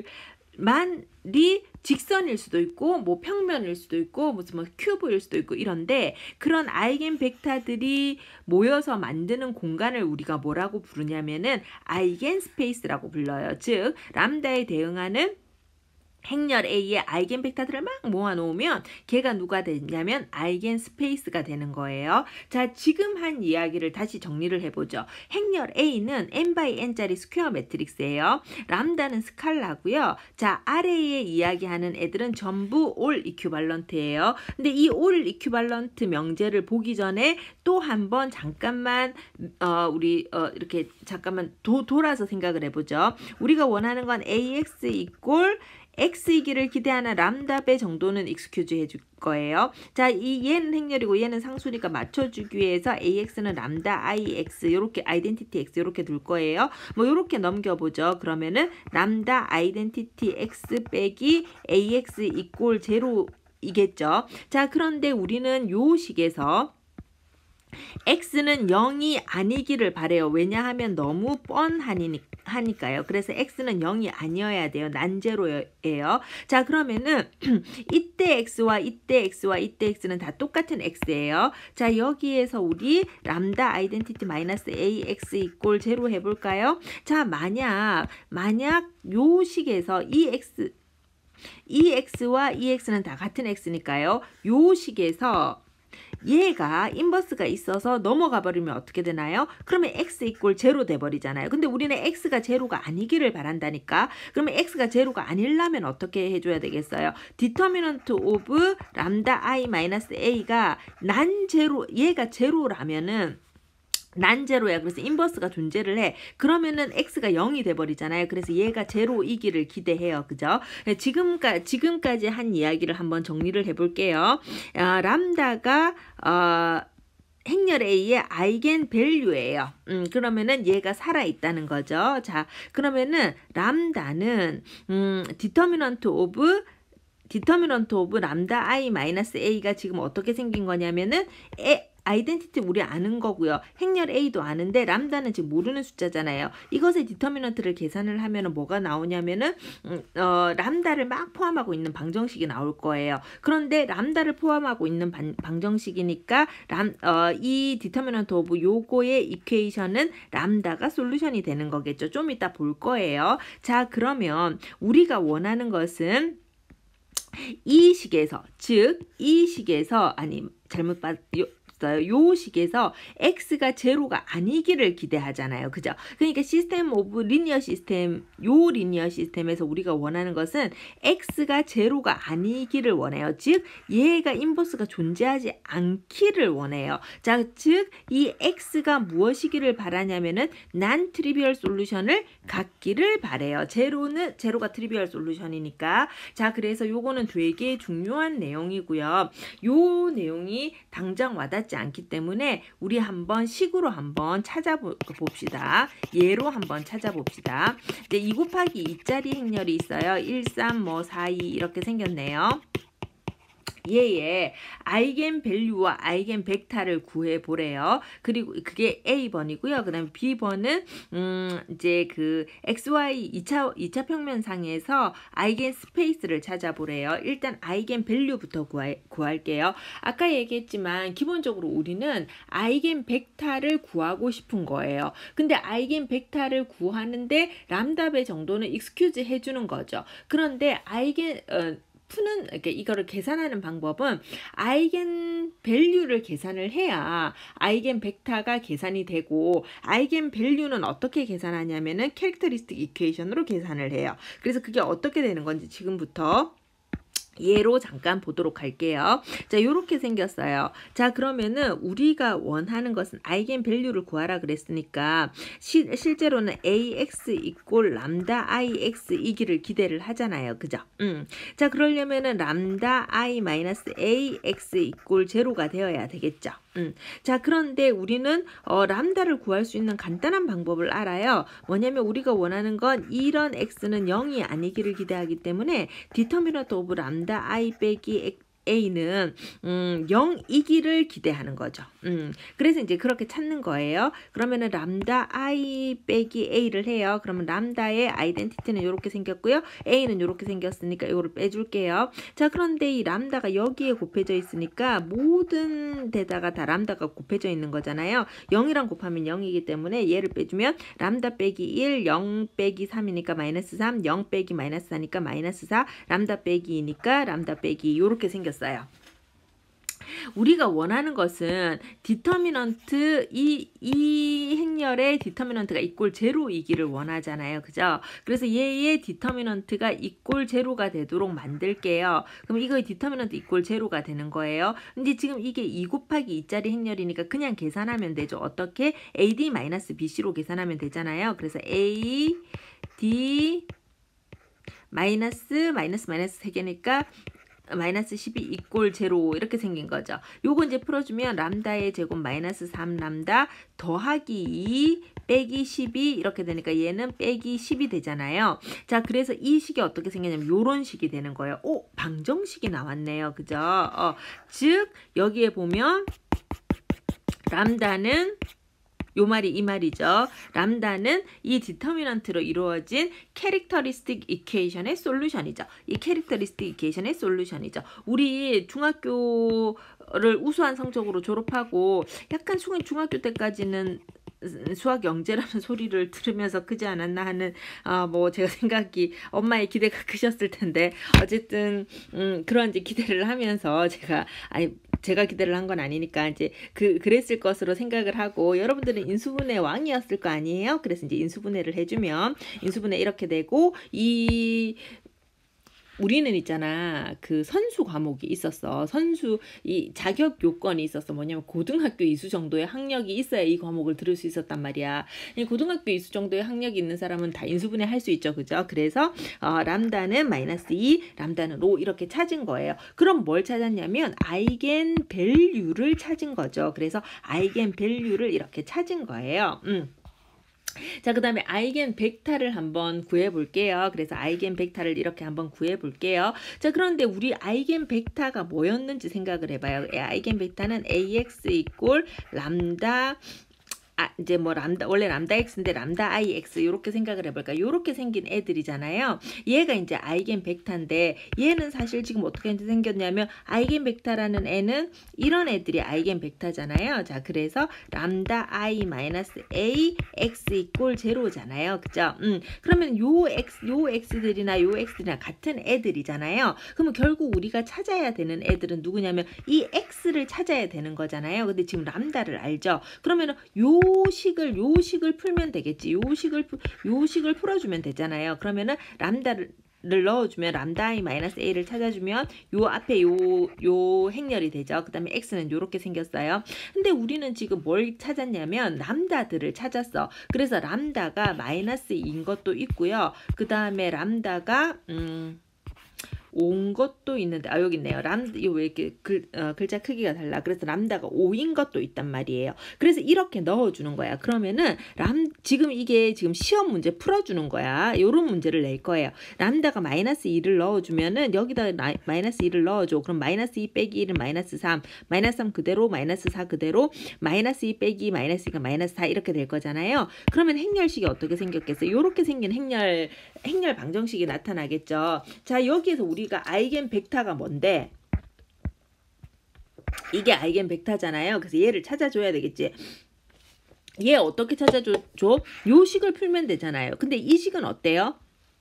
직선일 수도 있고 뭐 평면일 수도 있고 무슨 뭐 큐브일 수도 있고 이런데 그런 아이겐 벡터들이 모여서 만드는 공간을 우리가 뭐라고 부르냐면은 아이겐 스페이스라고 불러요. 즉 람다에 대응하는 행렬 A의 아이겐 벡터들을 막 모아놓으면 걔가 누가 되냐면 아이겐 스페이스가 되는 거예요. 자, 지금 한 이야기를 다시 정리를 해보죠. 행렬 A는 n 바이 n짜리 스퀘어 매트릭스예요. 람다는 스칼라고요. 자, 아래에 이야기하는 애들은 전부 올 이큐발런트예요. 근데 이 올 이큐발런트 명제를 보기 전에 또 한번 잠깐만 어, 우리 어, 이렇게 잠깐만 도, 돌아서 생각을 해보죠. 우리가 원하는 건 ax 이꼴 x이기를 기대하는 람다 배 정도는 익스큐즈 해줄 거예요. 자, 이 얘는 행렬이고 얘는 상수니까 맞춰주기 위해서 ax는 람다 ix 요렇게 아이덴티티 x 요렇게 둘 거예요. 뭐 요렇게 넘겨보죠. 그러면은 람다 아이덴티티 x 빼기 ax 이꼴 제로 이겠죠. 자, 그런데 우리는 요 식에서 x는 영이 아니기를 바래요. 왜냐하면 너무 뻔하니까요. 그래서 x는 영이 아니어야 돼요. 난제로예요. 자, 그러면은 이때 x와 이때 x와 이때 x는 다 똑같은 x예요. 자, 여기에서 우리 람다 아이덴티티 마이너스 ax 이꼴 제로 해볼까요? 자, 만약 만약 요 식에서 이 x 이 x와 이 x는 다 같은 x니까요. 요 식에서 얘가 인버스가 있어서 넘어가 버리면 어떻게 되나요? 그러면 x 이꼴 제로 돼 버리잖아요. 근데 우리는 x가 제로가 아니기를 바란다니까. 그러면 x가 제로가 아니려면 어떻게 해줘야 되겠어요? 디터미넌트 오브 람다 i 마이너스 a가 난 제로, 얘가 제로라면은 난제로야. 그래서 인버스가 존재를 해. 그러면은 x가 영이 돼버리잖아요. 그래서 얘가 제로이기를 기대해요. 그죠? 지금까, 지금까지 한 이야기를 한번 정리를 해볼게요. 아, 람다가 어, 행렬 A의 아이겐 밸류예요. 음, 그러면은 얘가 살아있다는 거죠. 자, 그러면은 람다는 음, 디터미넌트 오브 디터미넌트 오브 람다 i 마이너스 a가 지금 어떻게 생긴 거냐면은 에, 아이덴티티 우리 아는 거고요. 행렬 A도 아는데 람다는 지금 모르는 숫자잖아요. 이것의 디터미넌트를 계산을 하면 뭐가 나오냐면은 음, 어, 람다를 막 포함하고 있는 방정식이 나올 거예요. 그런데 람다를 포함하고 있는 반, 방정식이니까 람, 어, 이 디터미넌트 오브 요거의 이퀘이션은 람다가 솔루션이 되는 거겠죠. 좀 이따 볼 거예요. 자, 그러면 우리가 원하는 것은 이 식에서 즉 이 식에서 아니 잘못 봤 없어요. 요 식에서 x가 제로가 아니기를 기대하잖아요. 그죠? 그러니까 시스템 오브 리니어 시스템, 요 리니어 시스템에서 우리가 원하는 것은 x가 제로가 아니기를 원해요. 즉 얘가 인버스가 존재하지 않기를 원해요. 자, 즉 이 x가 무엇이기를 바라냐면은 난 트리비얼 솔루션을 갖기를 바래요. 제로는 제로가 트리비얼 솔루션이니까. 자, 그래서 요거는 되게 중요한 내용이고요. 요 내용이 당장 와닿지 않기 때문에 우리 한번 식으로 한번 찾아봅시다. 예로 한번 찾아봅시다. 이제 이 곱하기 이짜리 행렬이 있어요. 일, 삼, 뭐 사, 이 이렇게 생겼네요. 얘의 아이겐 밸류와 아이겐 벡터를 구해 보래요. 그리고 그게 에이 번이고요. 그다음에 비 번은 음 이제 그 엑스와이 이 차 이 차 평면상에서 아이겐 스페이스를 찾아보래요. 일단 아이겐 밸류부터 구할, 구할게요. 아까 얘기했지만 기본적으로 우리는 아이겐 벡터를 구하고 싶은 거예요. 근데 아이겐 벡터를 구하는데 람다배 정도는 익스큐즈 해주는 거죠. 그런데 아이겐 어, 푸는 이렇게 이거를 계산하는 방법은 아이겐 밸류를 계산을 해야 아이겐 벡터가 계산이 되고, 아이겐 밸류는 어떻게 계산하냐면은 캐릭터리스틱 이퀘이션으로 계산을 해요. 그래서 그게 어떻게 되는 건지 지금부터 예로 잠깐 보도록 할게요. 자, 요렇게 생겼어요. 자, 그러면은 우리가 원하는 것은 아이겐 밸류를 구하라 그랬으니까 시, 실제로는 에이엑스 이꼴 람다 아이엑스이기를 기대를 하잖아요. 그죠? 음. 자, 그러려면은 람다 i 마이너스 에이엑스 이꼴 제로가 되어야 되겠죠. 음. 자, 그런데 우리는 어, 람다를 구할 수 있는 간단한 방법을 알아요. 뭐냐면 우리가 원하는 건 이런 x는 영이 아니기를 기대하기 때문에 디터미넌트 오브 람다 i 빼기 a는 음, 영이기를 기대하는 거죠. 음, 그래서 이제 그렇게 찾는 거예요. 그러면은 람다 i 빼기 a를 해요. 그러면 람다의 아이덴티티는 이렇게 생겼고요. a는 이렇게 생겼으니까 이거를 빼줄게요. 자, 그런데 이 람다가 여기에 곱해져 있으니까 모든 데다가 다 람다가 곱해져 있는 거잖아요. 영이랑 곱하면 영이기 때문에 얘를 빼주면 람다 빼기 일, 영 빼기 삼이니까 마이너스 삼, 영 빼기 마이너스 사니까 마이너스 사, 람다 빼기 이니까 람다 빼기 이렇게 생겼어요. 우리가 원하는 것은 디터미넌트 이, 이 행렬의 디터미넌트가 이꼴 제로이기를 원하잖아요. 그죠? 그래서 얘의 디터미넌트가 이꼴 제로가 되도록 만들게요. 그럼 이거의 디터미넌트 이꼴 제로가 되는 거예요. 근데 지금 이게 이 곱하기 이짜리 행렬이니까 그냥 계산하면 되죠. 어떻게? 에이디-비씨로 계산하면 되잖아요. 그래서 A, D, 마이너스, 마이너스, 마이너스 세 개니까 마이너스 십이 이꼴 제로 이렇게 생긴 거죠. 요거 이제 풀어주면 람다의 제곱 마이너스 삼 람다 더하기 이 빼기 십이 이렇게 되니까 얘는 빼기 십이 되잖아요. 자, 그래서 이 식이 어떻게 생겼냐면 요런 식이 되는 거예요. 오, 방정식이 나왔네요. 그죠? 어, 즉 여기에 보면 람다는 요 말이 이 말이죠. 람다는 이 디터미넌트로 이루어진 캐릭터리스틱 이퀘이션의 솔루션이죠. 이 캐릭터리스틱 이퀘이션의 솔루션이죠. 우리 중학교를 우수한 성적으로 졸업하고 약간 중학교 때까지는 수학 영재라는 소리를 들으면서 크지 않았나 하는 어, 뭐 제가 생각이 엄마의 기대가 크셨을 텐데 어쨌든 음, 그런 이제 기대를 하면서 제가 아니 제가 기대를 한 건 아니니까 이제 그 그랬을 것으로 생각을 하고, 여러분들은 인수분해 왕이었을 거 아니에요. 그래서 이제 인수분해를 해주면 인수분해 이렇게 되고, 이 우리는 있잖아, 그 선수 과목이 있었어. 선수 이 자격 요건이 있었어. 뭐냐면 고등학교 이수 정도의 학력이 있어야 이 과목을 들을 수 있었단 말이야. 이 고등학교 이수 정도의 학력이 있는 사람은 다 인수분해 할 수 있죠. 그죠? 그래서 어, 람다는 마이너스 이, 람다는 오 이렇게 찾은 거예요. 그럼 뭘 찾았냐면 아이겐 밸류를 찾은 거죠. 그래서 아이겐 밸류를 이렇게 찾은 거예요. 음. 자, 그 다음에 아이겐 벡터를 한번 구해 볼게요. 그래서 아이겐 벡터를 이렇게 한번 구해 볼게요. 자, 그런데 우리 아이겐 벡터가 뭐였는지 생각을 해봐요. 아이겐 벡터는 에이엑스 이꼴 람다 아, 이제 뭐 람다 원래 람다 x인데 람다 i x 이렇게 생각을 해볼까? 이렇게 생긴 애들이잖아요. 얘가 이제 아이겐 벡터인데 얘는 사실 지금 어떻게 생겼냐면 아이겐 벡터라는 애는 이런 애들이 아이겐 벡터잖아요. 자, 그래서 람다 i 마이너스 a x 이꼴 제로잖아요. 그죠? 음, 그러면 요 x 요 x들이나 요 x들이나 같은 애들이잖아요. 그러면 결국 우리가 찾아야 되는 애들은 누구냐면 이 x를 찾아야 되는 거잖아요. 근데 지금 람다를 알죠? 그러면은 요 식을 요 식을 풀면 되겠지. 요 식을 요 식을 풀어주면 되잖아요. 그러면은 람다를 를 넣어주면 람다 i 마이너스 a를 찾아주면 요 앞에 요 요 행렬이 되죠. 그 다음에 x는 요렇게 생겼어요. 근데 우리는 지금 뭘 찾았냐면 람다들을 찾았어. 그래서 람다가 마이너스 이인 것도 있고요. 그 다음에 람다가 음 오인 것도 있는데, 아, 여기 있네요. 람다, 이거 왜 이렇게 글, 어, 글자 크기가 달라. 그래서 람다가 오인 것도 있단 말이에요. 그래서 이렇게 넣어주는 거야. 그러면은, 람, 지금 이게 지금 시험 문제 풀어주는 거야. 요런 문제를 낼 거예요. 람다가 마이너스 이를 넣어주면은, 여기다 나, 마이너스 이를 넣어줘. 그럼 마이너스 이 빼기 일은 마이너스 삼, 마이너스 삼 그대로, 마이너스 사 그대로, 마이너스 이 빼기 마이너스 이가 마이너스 사 이렇게 될 거잖아요. 그러면 행렬식이 어떻게 생겼겠어요? 요렇게 생긴 행렬, 행렬 방정식이 나타나겠죠. 자, 여기에서 우리 가 아이겐 벡터가 뭔데? 이게 아이겐 벡터잖아요. 그래서 얘를 찾아줘야 되겠지. 얘 어떻게 찾아줘? 요 식을 풀면 되잖아요. 근데 이 식은 어때요?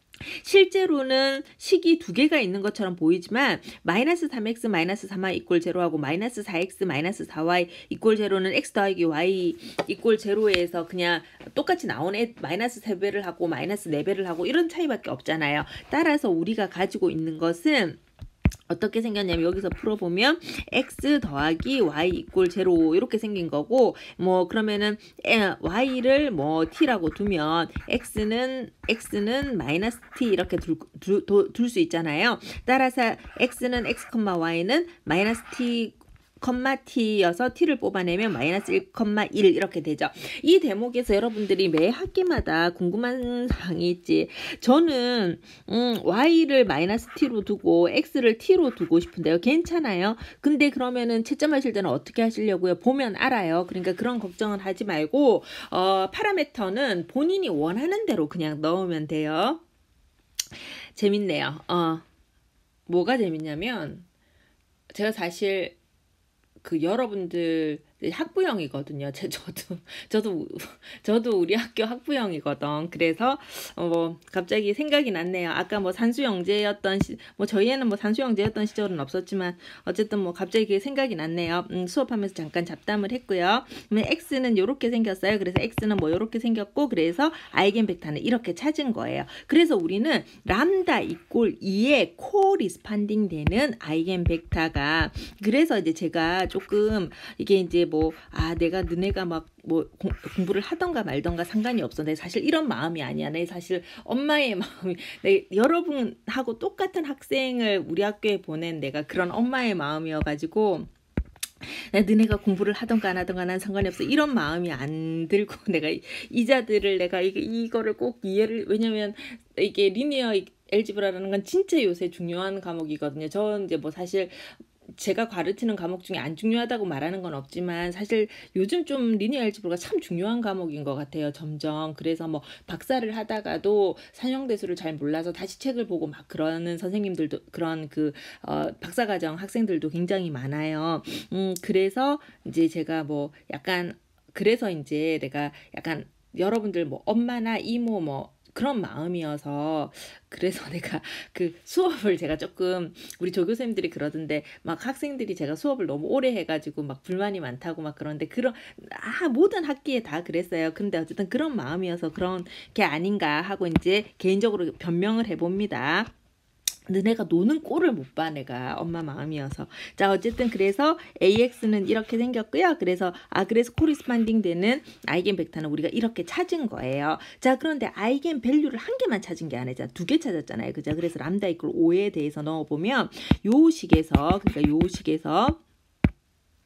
실제로는 식이 두 개가 있는 것처럼 보이지만 마이너스 삼 엑스 마이너스 삼 와이 이꼴 제로하고 마이너스 사 엑스 마이너스 사 와이 이꼴 제로는 x 더하기 y 이꼴 제로에서 그냥 똑같이 나온 애 마이너스 세 배를 하고 마이너스 네 배를 하고 이런 차이밖에 없잖아요. 따라서 우리가 가지고 있는 것은 어떻게 생겼냐면 여기서 풀어보면 x 더하기 y 이꼴 제로 이렇게 생긴 거고, 뭐 그러면은 y를 뭐 t라고 두면 x는 x는 마이너스 t 이렇게 둘 수 있잖아요. 따라서 x는 x, y는 마이너스 t 컴마 t여서 t를 뽑아내면 마이너스 일, 일 이렇게 되죠. 이 대목에서 여러분들이 매 학기마다 궁금한 사항이 있지. 저는 음, y를 마이너스 t로 두고 x를 t로 두고 싶은데요. 괜찮아요? 근데 그러면은 채점하실 때는 어떻게 하시려고요? 보면 알아요. 그러니까 그런 걱정은 하지 말고 어, 파라미터는 본인이 원하는 대로 그냥 넣으면 돼요. 재밌네요. 어, 뭐가 재밌냐면 제가 사실 그 여러분들 학부형이거든요. 제 저도 저도 저도 우리 학교 학부형이거든. 그래서 어 뭐 갑자기 생각이 났네요. 아까 뭐 산수영재였던 시, 뭐 저희에는 뭐 산수영재였던 시절은 없었지만 어쨌든 뭐 갑자기 생각이 났네요. 음, 수업하면서 잠깐 잡담을 했고요. 그러면 x는 이렇게 생겼어요. 그래서 x는 뭐 이렇게 생겼고, 그래서 아이겐 벡터는 이렇게 찾은 거예요. 그래서 우리는 람다 이꼴 이에 코리스판딩 되는 아이겐 벡터가, 그래서 이제 제가 조금 이게 이제 뭐 아 내가 너네가 막 뭐 공부를 하던가 말던가 상관이 없어. 내 사실 이런 마음이 아니야. 내 사실 엄마의 마음이, 내 여러분하고 똑같은 학생을 우리 학교에 보낸 내가 그런 엄마의 마음이어가지고 너네가 공부를 하던가 안 하던가 난 상관이 없어 이런 마음이 안 들고, 내가 이자들을 내가 이게 이거를 꼭 이해를, 왜냐면 이게 리니어 엘지브라라는 건 진짜 요새 중요한 과목이거든요. 저 이제 뭐 사실 제가 가르치는 과목 중에 안 중요하다고 말하는 건 없지만 사실 요즘 좀 리니어 엘지브라가 참 중요한 과목인 것 같아요. 점점. 그래서 뭐 박사를 하다가도 산형대수를 잘 몰라서 다시 책을 보고 막 그러는 선생님들도, 그런 그 어, 박사과정 학생들도 굉장히 많아요. 음 그래서 이제 제가 뭐 약간 그래서 이제 내가 약간 여러분들 뭐 엄마나 이모 뭐 그런 마음이어서, 그래서 내가 그 수업을 제가 조금, 우리 조교쌤들이 그러던데 막 학생들이 제가 수업을 너무 오래 해가지고 막 불만이 많다고 막 그러는데, 그런 아 모든 학기에 다 그랬어요. 근데 어쨌든 그런 마음이어서 그런 게 아닌가 하고 이제 개인적으로 변명을 해봅니다. 너네가 노는 꼴을 못 봐, 내가 엄마 마음이어서. 자, 어쨌든 그래서 에이엑스는 이렇게 생겼고요. 그래서 아 그래서 코리스판딩 되는 아이겐 벡터는 우리가 이렇게 찾은 거예요. 자, 그런데 아이겐 밸류를 한 개만 찾은 게 아니잖아. 두 개 찾았잖아요. 그죠? 그래서 람다 이퀄 오에 대해서 넣어보면 요 식에서, 그러니까 요 식에서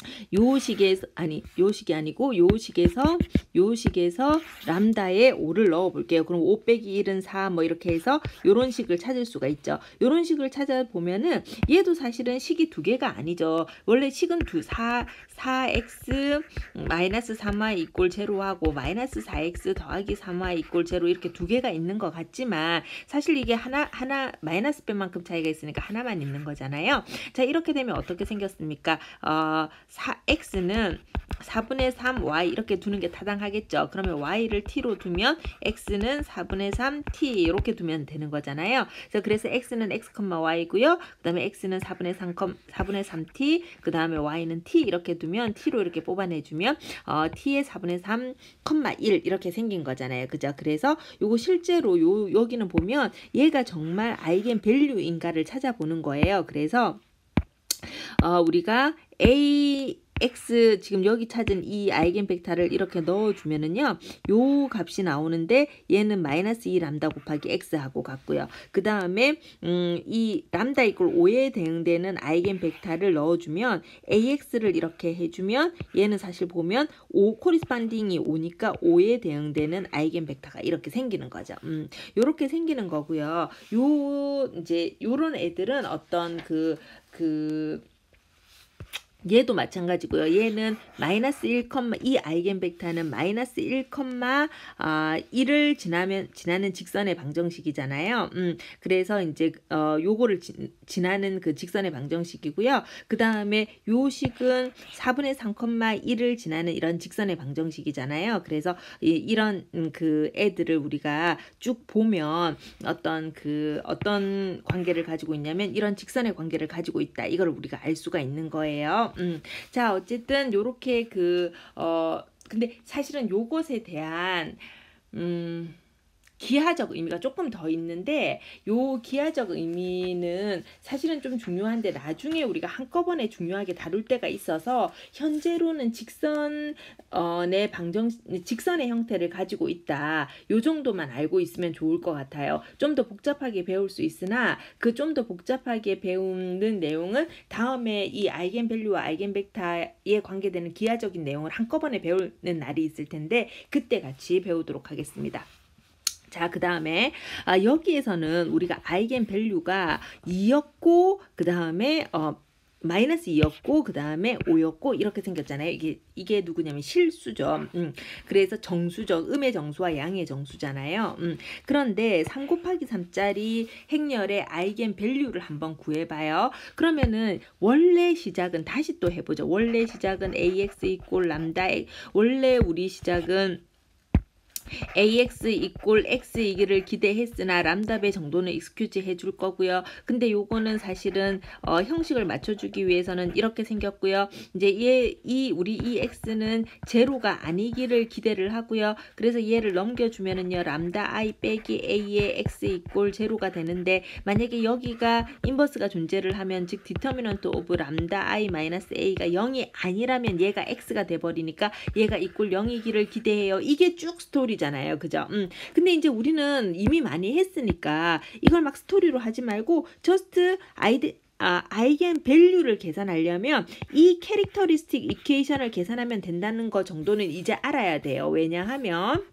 요 식에서 아니 요 식이 아니고 요 식에서 요 식에서 람다에 오를 넣어 볼게요. 그럼 오 빼기 일은 사 뭐 이렇게 해서 요런 식을 찾을 수가 있죠. 요런 식을 찾아보면은 얘도 사실은 식이 두 개가 아니죠. 원래 식은 두 사, 사 엑스 마이너스 삼 와이 이꼴 제로하고 마이너스 사 엑스 더하기 삼 와이 이꼴 제로 이렇게 두 개가 있는 것 같지만 사실 이게 하나 하나 마이너스 뺀만큼 차이가 있으니까 하나만 있는 거잖아요. 자, 이렇게 되면 어떻게 생겼습니까? 어, 사 엑스는 사분의 삼 와이 이렇게 두는 게 타당하겠죠. 그러면 y를 t로 두면 x는 사분의 삼 t 이렇게 두면 되는 거잖아요. 그래서, 그래서 x는 x, y고요. 그 다음에 x는 사분의 삼, 사분의 삼 t, 그 다음에 y는 t 이렇게 두면 t로 이렇게 뽑아내주면 어, t의 사분의 삼, 일 이렇게 생긴 거잖아요. 그죠? 그래서 요거 실제로 요, 여기는 보면 얘가 정말 아이겐 밸류인가를 찾아보는 거예요. 그래서 어, 우리가 a x 지금 여기 찾은 이 아이겐 벡터를 이렇게 넣어주면은요, 요 값이 나오는데 얘는 마이너스 이 람다 곱하기 x하고 같고요. 그 다음에 음, 이 람다 이꼴 오에 대응되는 아이겐 벡터를 넣어주면 ax를 이렇게 해주면 얘는 사실 보면 오 코리스판딩이 오니까 오에 대응되는 아이겐 벡터가 이렇게 생기는 거죠. 음, 요렇게 생기는 거고요. 요 이제 요런 애들은 어떤 그 그 얘도 마찬가지고요. 얘는 마이너스 일, 이 아이겐 벡터는 마이너스 일, 아, 일을 지나면 지나는 직선의 방정식이잖아요. 음, 그래서 이제 어, 요거를 지, 지나는 그 직선의 방정식이고요. 그 다음에 요 식은 사분의 삼, 일을 지나는 이런 직선의 방정식이잖아요. 그래서 이, 이런 음, 그 애들을 우리가 쭉 보면 어떤 그 어떤 관계를 가지고 있냐면 이런 직선의 관계를 가지고 있다. 이걸 우리가 알 수가 있는 거예요. 음, 자, 어쨌든 요렇게 그 어 근데 사실은 요것에 대한 음 기하적 의미가 조금 더 있는데 요 기하적 의미는 사실은 좀 중요한데 나중에 우리가 한꺼번에 중요하게 다룰 때가 있어서 현재로는 직선의 방정 직선의 형태를 가지고 있다. 요 정도만 알고 있으면 좋을 것 같아요. 좀 더 복잡하게 배울 수 있으나 그 좀 더 복잡하게 배우는 내용은 다음에 이 아이겐밸류와 아이겐벡터에 관계되는 기하적인 내용을 한꺼번에 배우는 날이 있을 텐데 그때 같이 배우도록 하겠습니다. 자, 그 다음에 아, 여기에서는 우리가 아이겐 밸류가 이였고 그 다음에 어, 마이너스 이였고 그 다음에 오였고 이렇게 생겼잖아요. 이게 이게 누구냐면 실수죠. 음, 그래서 정수죠. 음의 정수와 양의 정수잖아요. 음, 그런데 삼 곱하기 삼짜리 행렬의 아이겐 밸류를 한번 구해봐요. 그러면은 원래 시작은 다시 또 해보죠. 원래 시작은 ax 이꼴 람다 원래 우리 시작은 ax 이꼴 x이기를 기대했으나 람다배 정도는 익스큐즈 해줄 거고요. 근데 요거는 사실은 어, 형식을 맞춰주기 위해서는 이렇게 생겼고요. 이제 얘, 이 우리 이 x는 제로가 아니기를 기대를 하고요. 그래서 얘를 넘겨주면은요, 람다 i 빼기 a의 x 이꼴 제로가 되는데 만약에 여기가 인버스가 존재를 하면 즉 디터미넌트 오브 람다 i 마이너스 a가 영이 아니라면 얘가 x가 돼버리니까 얘가 이꼴 영이기를 기대해요. 이게 쭉 스토리 잖아요. 그죠? 음. 근데 이제 우리는 이미 많이 했으니까 이걸 막 스토리로 하지 말고 just 아이디 아, 아이겐 밸류를 계산하려면 이 캐릭터리스틱 이퀘이션을 계산하면 된다는 거 정도는 이제 알아야 돼요. 왜냐하면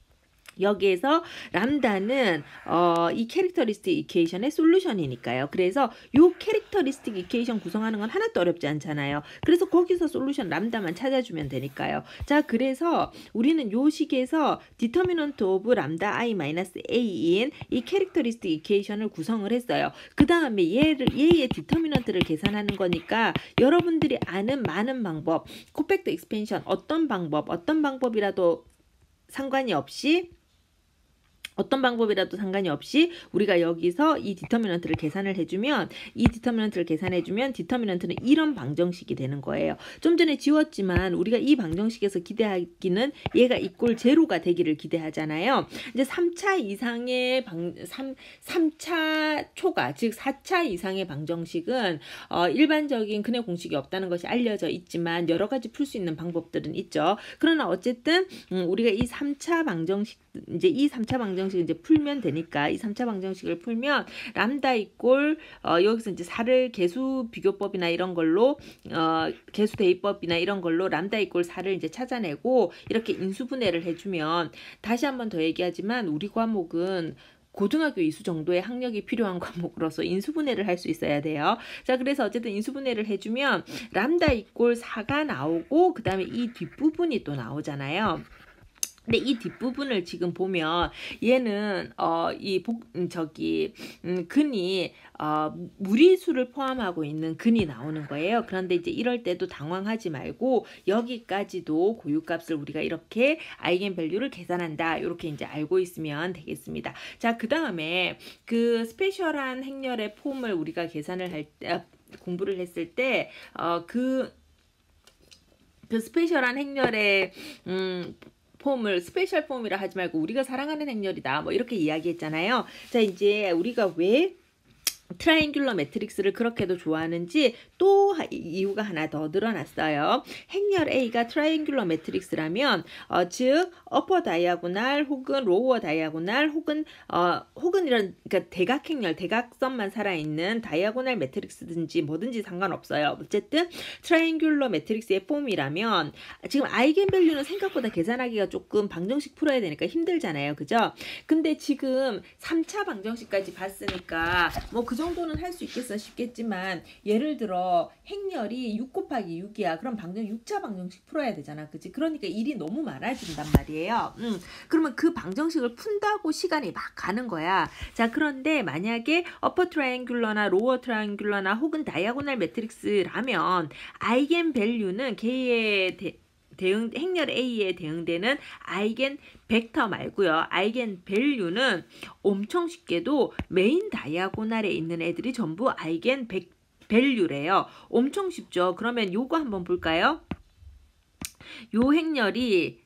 여기에서 람다는 어, 이 캐릭터리스틱 이퀘이션의 솔루션이니까요. 그래서 요 캐릭터리스틱 이퀘이션 구성하는 건 하나도 어렵지 않잖아요. 그래서 거기서 솔루션 람다만 찾아주면 되니까요. 자, 그래서 우리는 요 식에서 디터미넌트 오브 람다 i 마이너스 a인 이 캐릭터리스틱 이퀘이션을 구성을 했어요. 그 다음에 얘를 얘의 디터미넌트를 계산하는 거니까 여러분들이 아는 많은 방법, 코팩터 익스펜션 어떤 방법, 어떤 방법이라도 상관이 없이 어떤 방법이라도 상관이 없이 우리가 여기서 이 디터미넌트를 계산을 해주면 이 디터미넌트를 계산해주면 디터미넌트는 이런 방정식이 되는 거예요. 좀 전에 지웠지만 우리가 이 방정식에서 기대하기는 얘가 이꼴 제로가 되기를 기대하잖아요. 이제 삼 차 이상의 방, 삼, 삼 차 초과 즉 사 차 이상의 방정식은 어, 일반적인 근해 공식이 없다는 것이 알려져 있지만 여러 가지 풀 수 있는 방법들은 있죠. 그러나 어쨌든 음, 우리가 이 삼 차 방정식 이제 이 삼 차 방정식 방정식 이제 풀면 되니까 이 삼 차 방정식을 풀면 람다 이꼴 어, 여기서 이제 사를 개수 비교법이나 이런 걸로 어, 개수 대입법이나 이런 걸로 람다 이꼴 사를 이제 찾아내고 이렇게 인수분해를 해주면 다시 한 번 더 얘기하지만 우리 과목은 고등학교 이수 정도의 학력이 필요한 과목으로서 인수분해를 할 수 있어야 돼요. 자, 그래서 어쨌든 인수분해를 해주면 람다 이꼴 사가 나오고 그 다음에 이 뒷부분이 또 나오잖아요. 근데 이 뒷부분을 지금 보면 얘는 어이 음, 저기 음, 근이 어 무리수를 포함하고 있는 근이 나오는 거예요. 그런데 이제 이럴 때도 당황하지 말고 여기까지도 고유값을 우리가 이렇게 아이겐밸류를 계산한다. 이렇게 이제 알고 있으면 되겠습니다. 자, 그다음에 그 스페셜한 행렬의 폼을 우리가 계산을 할 때 공부를 했을 때 어 그 그 스페셜한 행렬의 음 폼을 스페셜 폼이라 하지 말고 우리가 사랑하는 행렬이다 뭐 이렇게 이야기했잖아요. 자, 이제 우리가 왜 트라이앵귤러 매트릭스를 그렇게도 좋아하는지 또 이유가 하나 더 늘어났어요. 행렬 A가 트라이앵귤러 매트릭스라면 어, 즉 어퍼 다이아고날 혹은 로어 다이아고날 혹은 어, 혹은 이런 그러니까 대각행렬 대각선만 살아있는 다이아고날 매트릭스든지 뭐든지 상관없어요. 어쨌든 트라이앵귤러 매트릭스의 폼이라면 지금 아이겐밸류는 생각보다 계산하기가 조금 방정식 풀어야 되니까 힘들잖아요. 그죠? 근데 지금 삼 차 방정식까지 봤으니까 뭐 그 정도는 할 수 있겠어 싶겠지만 예를 들어 행렬이 육 곱하기 육이야. 그럼 방정 육 차 방정식 풀어야 되잖아. 그치? 그러니까 일이 너무 많아진단 말이에요. 음, 그러면 그 방정식을 푼다고 시간이 막 가는 거야. 자, 그런데 만약에 어퍼 트라이앵귤러나 로어 트라이앵귤러나 혹은 다이아고날 매트릭스라면 아이겐밸류는 걔의 대, 대응, 행렬 A에 대응되는 아이겐 벡터 말고요. 아이겐 밸류는 엄청 쉽게도 메인 다이아고날에 있는 애들이 전부 아이겐 밸류래요. 엄청 쉽죠. 그러면 요거 한번 볼까요? 요 행렬이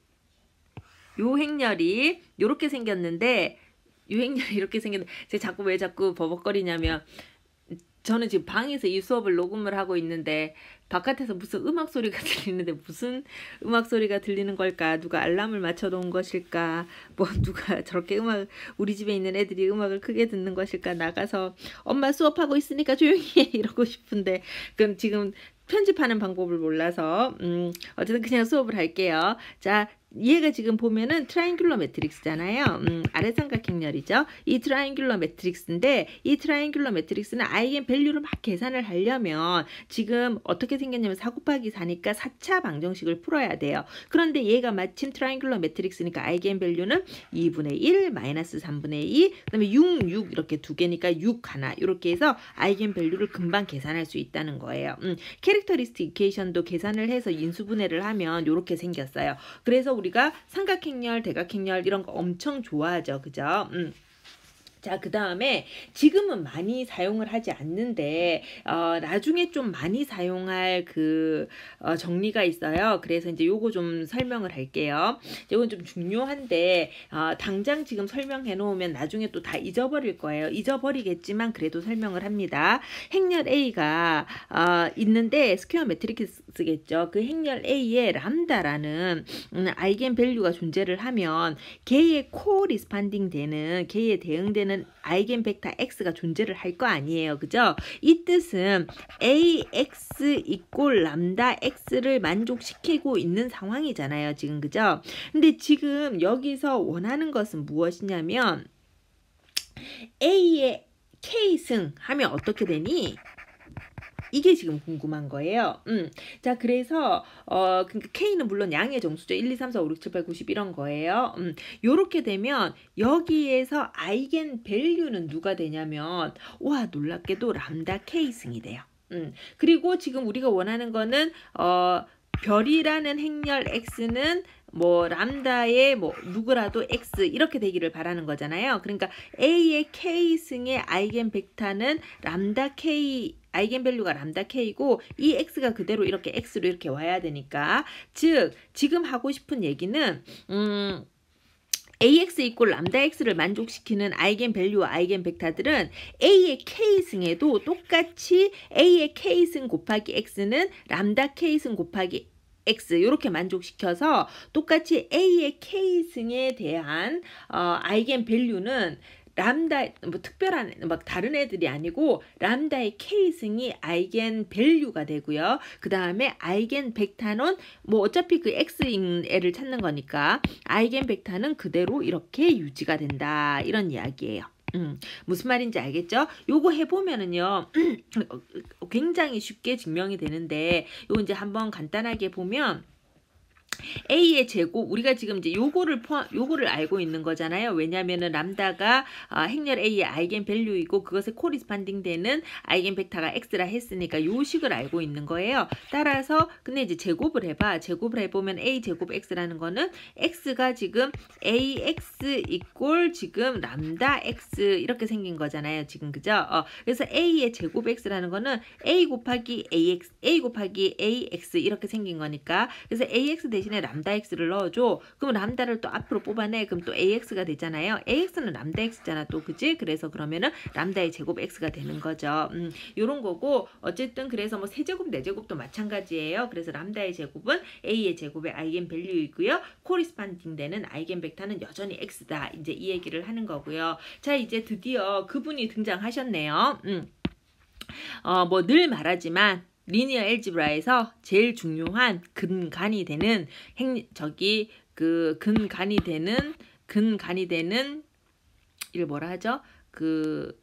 요 행렬이 요렇게 생겼는데 요 행렬이 이렇게 생겼는데 제가 자꾸 왜 자꾸 버벅거리냐면 저는 지금 방에서 이 수업을 녹음을 하고 있는데 바깥에서 무슨 음악 소리가 들리는데 무슨 음악 소리가 들리는 걸까? 누가 알람을 맞춰 놓은 것일까? 뭐 누가 저렇게 음악 우리 집에 있는 애들이 음악을 크게 듣는 것일까? 나가서 엄마 수업하고 있으니까 조용히 해 이러고 싶은데 그럼 지금 편집하는 방법을 몰라서 음 어쨌든 그냥 수업을 할게요. 자, 얘가 지금 보면은 트라이앵귤러 매트릭스잖아요. 음, 아래삼각행렬이죠. 이 트라이앵귤러 매트릭스인데 이 트라이앵귤러 매트릭스는 아이겐 밸류를 막 계산을 하려면 지금 어떻게 생겼냐면 사 곱하기 사니까 사 차 방정식을 풀어야 돼요. 그런데 얘가 마침 트라이앵귤러 매트릭스니까 아이겐 밸류는 이분의 일 마이너스 삼분의 이 그 다음에 육, 육 이렇게 두 개니까 육 하나 이렇게 해서 아이겐 밸류를 금방 계산할 수 있다는 거예요. 음, 캐릭터리스틱 이퀘이션도 계산을 해서 인수분해를 하면 이렇게 생겼어요. 그래서 우리가 삼각행렬, 대각행렬 이런 거 엄청 좋아하죠. 그죠? 음. 자, 그 다음에 지금은 많이 사용을 하지 않는데 어, 나중에 좀 많이 사용할 그 어, 정리가 있어요. 그래서 이제 요거 좀 설명을 할게요. 이건 좀 중요한데 어, 당장 지금 설명해 놓으면 나중에 또 다 잊어버릴 거예요. 잊어버리겠지만 그래도 설명을 합니다. 행렬 A가 어, 있는데 스퀘어 매트릭스겠죠. 그 행렬 A에 람다라는 음, 아이겐 밸류가 존재를 하면 걔의 코리스판딩 되는 걔에 대응되는 아이겐 벡터 X가 존재를 할 거 아니에요. 그죠? 이 뜻은 에이엑스 이꼴 람다 X를 만족시키고 있는 상황이잖아요. 지금 그죠? 근데 지금 여기서 원하는 것은 무엇이냐면 A의 K승 하면 어떻게 되니? 이게 지금 궁금한 거예요. 음. 자, 그래서 어 그러니까 K는 물론 양의 정수죠. 일, 이, 삼, 사, 오, 육, 칠, 팔, 구, 십 이런 거예요. 음. 요렇게 되면 여기에서 아이겐 밸류는 누가 되냐면 와, 놀랍게도 람다 K승이 돼요. 음. 그리고 지금 우리가 원하는 거는 어 별이라는 행렬 X는 뭐 람다의 뭐 누구라도 X 이렇게 되기를 바라는 거잖아요. 그러니까 A의 K승의 아이겐 벡터는 람다 K 아이겐밸류가 람다 K고 이 X가 그대로 이렇게 X로 이렇게 와야 되니까 즉 지금 하고 싶은 얘기는 음 에이엑스 이꼴 람다 X를 만족시키는 아이겐밸류와 아이겐벡터들은 A의 K승에도 똑같이 A의 K승 곱하기 X는 람다 K승 곱하기 X 이렇게 만족시켜서 똑같이 A의 K승에 대한 어, 아이겐 밸류는 람다 뭐 특별한 막 다른 애들이 아니고 람다의 K승이 아이겐 밸류가 되고요. 그 다음에 아이겐 벡터는 뭐 어차피 그 X인 애를 찾는 거니까 아이겐 벡터는 그대로 이렇게 유지가 된다. 이런 이야기예요. 음, 무슨 말인지 알겠죠? 요거 해보면은요, 굉장히 쉽게 증명이 되는데, 요 이제 한번 간단하게 보면, A의 제곱 우리가 지금 이제 요거를 포함 요거를 알고 있는 거잖아요. 왜냐면은 람다가 어, 행렬 A의 아이겐 밸류이고 그것에 코리스판딩 되는 아이겐 벡터가 X라 했으니까 요 식을 알고 있는 거예요. 따라서 근데 이제 제곱을 해봐. 제곱을 해보면 A 제곱 X라는 거는 X가 지금 에이엑스 이꼴 지금 람다 X 이렇게 생긴 거잖아요. 지금 그죠? 어, 그래서 A의 제곱 X라는 거는 A 곱하기 AX A 곱하기 에이엑스 이렇게 생긴 거니까 그래서 에이엑스 대신에 람다 X를 넣어줘. 그럼 람다를 또 앞으로 뽑아내. 그럼 또 에이엑스가 되잖아요. 에이엑스는 람다 X잖아 또 그지? 그래서 그러면은 람다의 제곱 X가 되는 거죠. 음, 요런 거고 어쨌든 그래서 뭐 세제곱, 네제곱도 마찬가지예요. 그래서 람다의 제곱은 A의 제곱의 아이겐 밸류이고요. 코리스판딩 되는 아이겐 벡터는 여전히 X다. 이제 이 얘기를 하는 거고요. 자 이제 드디어 그분이 등장하셨네요. 음. 어, 뭐 늘 말하지만 리니어 엘지브라에서 제일 중요한 근간이 되는 행 저기 그 근간이 되는 근간이 되는 이를 뭐라 하죠? 그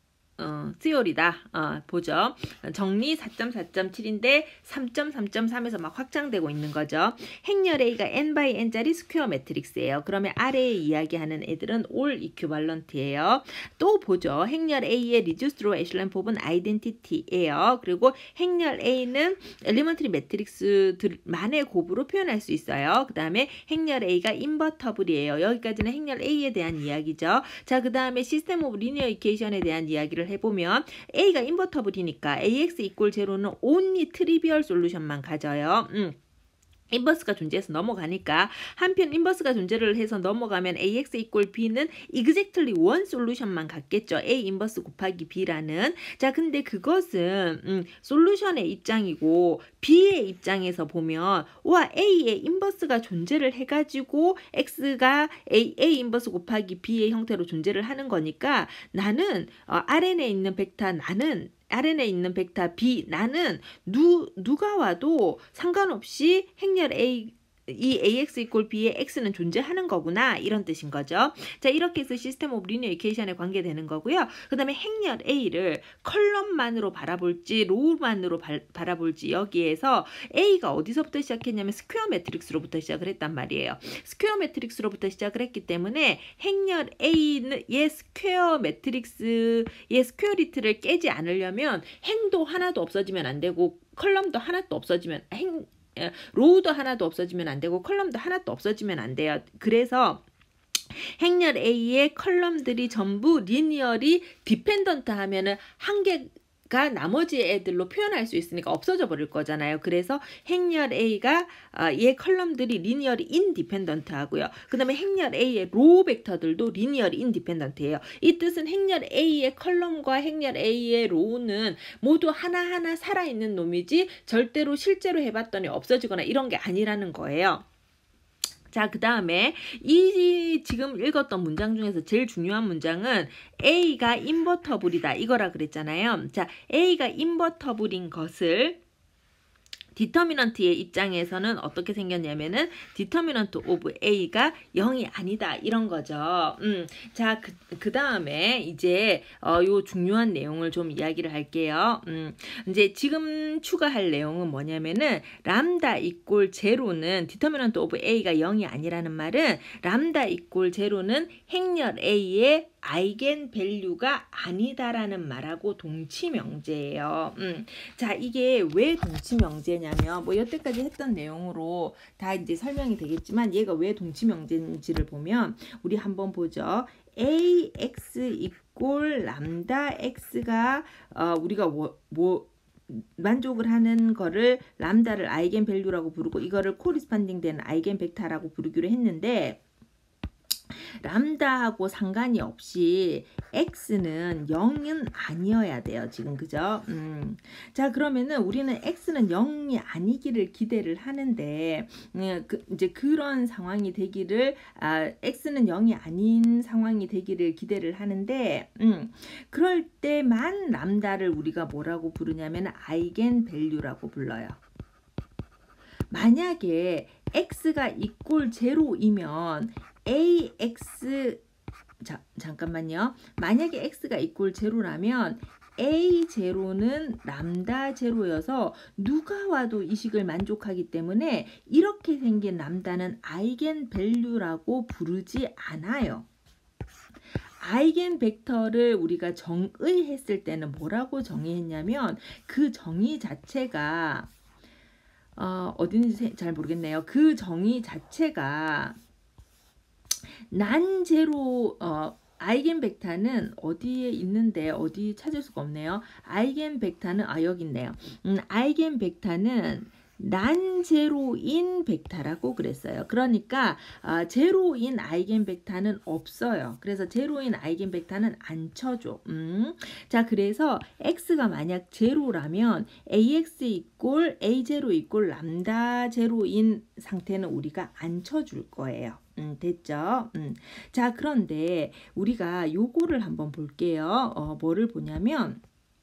어, 시오리다. 어, 보죠. 정리 사 점 사 점 칠인데 삼 점 삼 점 삼에서 막 확장되고 있는 거죠. 행렬 A가 n by n짜리 스퀘어 매트릭스예요. 그러면 아래에 이야기하는 애들은 올 이큐발런트예요. 또 보죠. 행렬 A의 리듀스드 로 에슐런 폼은 아이덴티티예요. 그리고 행렬 A는 엘리먼트리 매트릭스들만의 곱으로 표현할 수 있어요. 그 다음에 행렬 A가 인버터블이에요. 여기까지는 행렬 A에 대한 이야기죠. 자, 그 다음에 시스템 오브 리니어 이퀘이션에 대한 이야기를 해보면 A가 인버터블이니까 에이엑스 이꼴 제로는 only 트리비얼 솔루션만 가져요. 음. 인버스가 존재해서 넘어가니까 한편 인버스가 존재를 해서 넘어가면 에이엑스 이꼴 B는 exactly one 솔루션만 갖겠죠. A 인버스 곱하기 B라는. 자 근데 그것은 음, 솔루션의 입장이고 B의 입장에서 보면 와 A의 인버스가 존재를 해가지고 X가 A, A 인버스 곱하기 B의 형태로 존재를 하는 거니까 나는 어, 알엔에 있는 벡터 나는 알엔에 있는 벡터 B 나는 누, 누가 와도 상관없이 행렬 A 이 에이엑스 이꼴 B의 X는 존재하는 거구나 이런 뜻인 거죠. 자 이렇게 해서 시스템 오브 리니어 이퀘이션에 관계되는 거고요. 그 다음에 행렬 A를 컬럼만으로 바라볼지 로우만으로 바, 바라볼지 여기에서 A가 어디서부터 시작했냐면 스퀘어 매트릭스로부터 시작을 했단 말이에요. 스퀘어 매트릭스로부터 시작을 했기 때문에 행렬 A의 스퀘어 매트릭스의 스퀘어리트를 깨지 않으려면 행도 하나도 없어지면 안 되고 컬럼도 하나도 없어지면 행 로우도 하나도 없어지면 안 되고 컬럼도 하나도 없어지면 안 돼요. 그래서 행렬 A의 컬럼들이 전부 리니어리 디펜던트 하면은 한 개가 나머지 애들로 표현할 수 있으니까 없어져 버릴 거잖아요. 그래서 행렬 A가 어, 얘 컬럼들이 리니어리 인디펜던트 하고요. 그 다음에 행렬 A의 로우 벡터들도 리니어리 인디펜던트예요. 이 뜻은 행렬 A의 컬럼과 행렬 A의 로우는 모두 하나하나 살아있는 놈이지 절대로 실제로 해봤더니 없어지거나 이런 게 아니라는 거예요. 자, 그 다음에 이 지금 읽었던 문장 중에서 제일 중요한 문장은 A가 인버터블이다 이거라 그랬잖아요. 자, A가 인버터블인 것을 디터미넌트의 입장에서는 어떻게 생겼냐면은 디터미넌트 오브 A가 영이 아니다 이런 거죠. 음, 자, 그, 그 다음에 이제 어, 요 중요한 내용을 좀 이야기를 할게요. 음, 이제 지금 추가할 내용은 뭐냐면은 람다 이꼴 제로는 디터미넌트 오브 A가 영이 아니라는 말은 람다 이꼴 제로는 행렬 A의 아이겐 밸류가 아니다라는 말하고 동치명제예요. 음. 자, 이게 왜 동치명제냐면 뭐 여태까지 했던 내용으로 다 이제 설명이 되겠지만 얘가 왜 동치명제인지를 보면 우리 한번 보죠. 에이엑스 이꼴 람다 X가 어, 우리가 뭐, 뭐 만족을 하는 거를 람다를 아이겐 밸류라고 부르고 이거를 코리스판딩 되는 아이겐 벡터라고 부르기로 했는데 람다하고 상관이 없이 x는 영은 아니어야 돼요. 지금 그죠? 음. 자, 그러면은 우리는 x는 영이 아니기를 기대를 하는데 음, 그, 이제 그런 상황이 되기를 아, x는 영이 아닌 상황이 되기를 기대를 하는데 음, 그럴 때만 람다를 우리가 뭐라고 부르냐면 아이겐 밸류라고 불러요. 만약에 x가 이꼴 제로이면 ax 자, 잠깐만요. 만약에 x가 이꼴 제로라면 a 제로는 람다 제로여서 누가 와도 이 식을 만족하기 때문에 이렇게 생긴 람다는 아이겐 밸류라고 부르지 않아요. 아이겐 벡터를 우리가 정의했을 때는 뭐라고 정의했냐면 그 정의 자체가 어, 어딘지 잘 모르겠네요. 그 정의 자체가 난 제로 어, 아이겐 벡터는 어디에 있는데 어디 찾을 수가 없네요. 아이겐 벡터는 아 여기 있네요. 음, 아이겐 벡터는 난 제로인 벡터라고 그랬어요. 그러니까 어, 제로인 아이겐 벡터는 없어요. 그래서 제로인 아이겐 벡터는 안 쳐줘. 음. 자, 그래서 x가 만약 제로라면 ax 이꼴 a 제로 이꼴 람다 제로인 상태는 우리가 안 쳐줄 거예요. 음, 됐죠? 음. 자, 그런데 우리가 요거를 한번 볼게요. 어, 뭐를 보냐면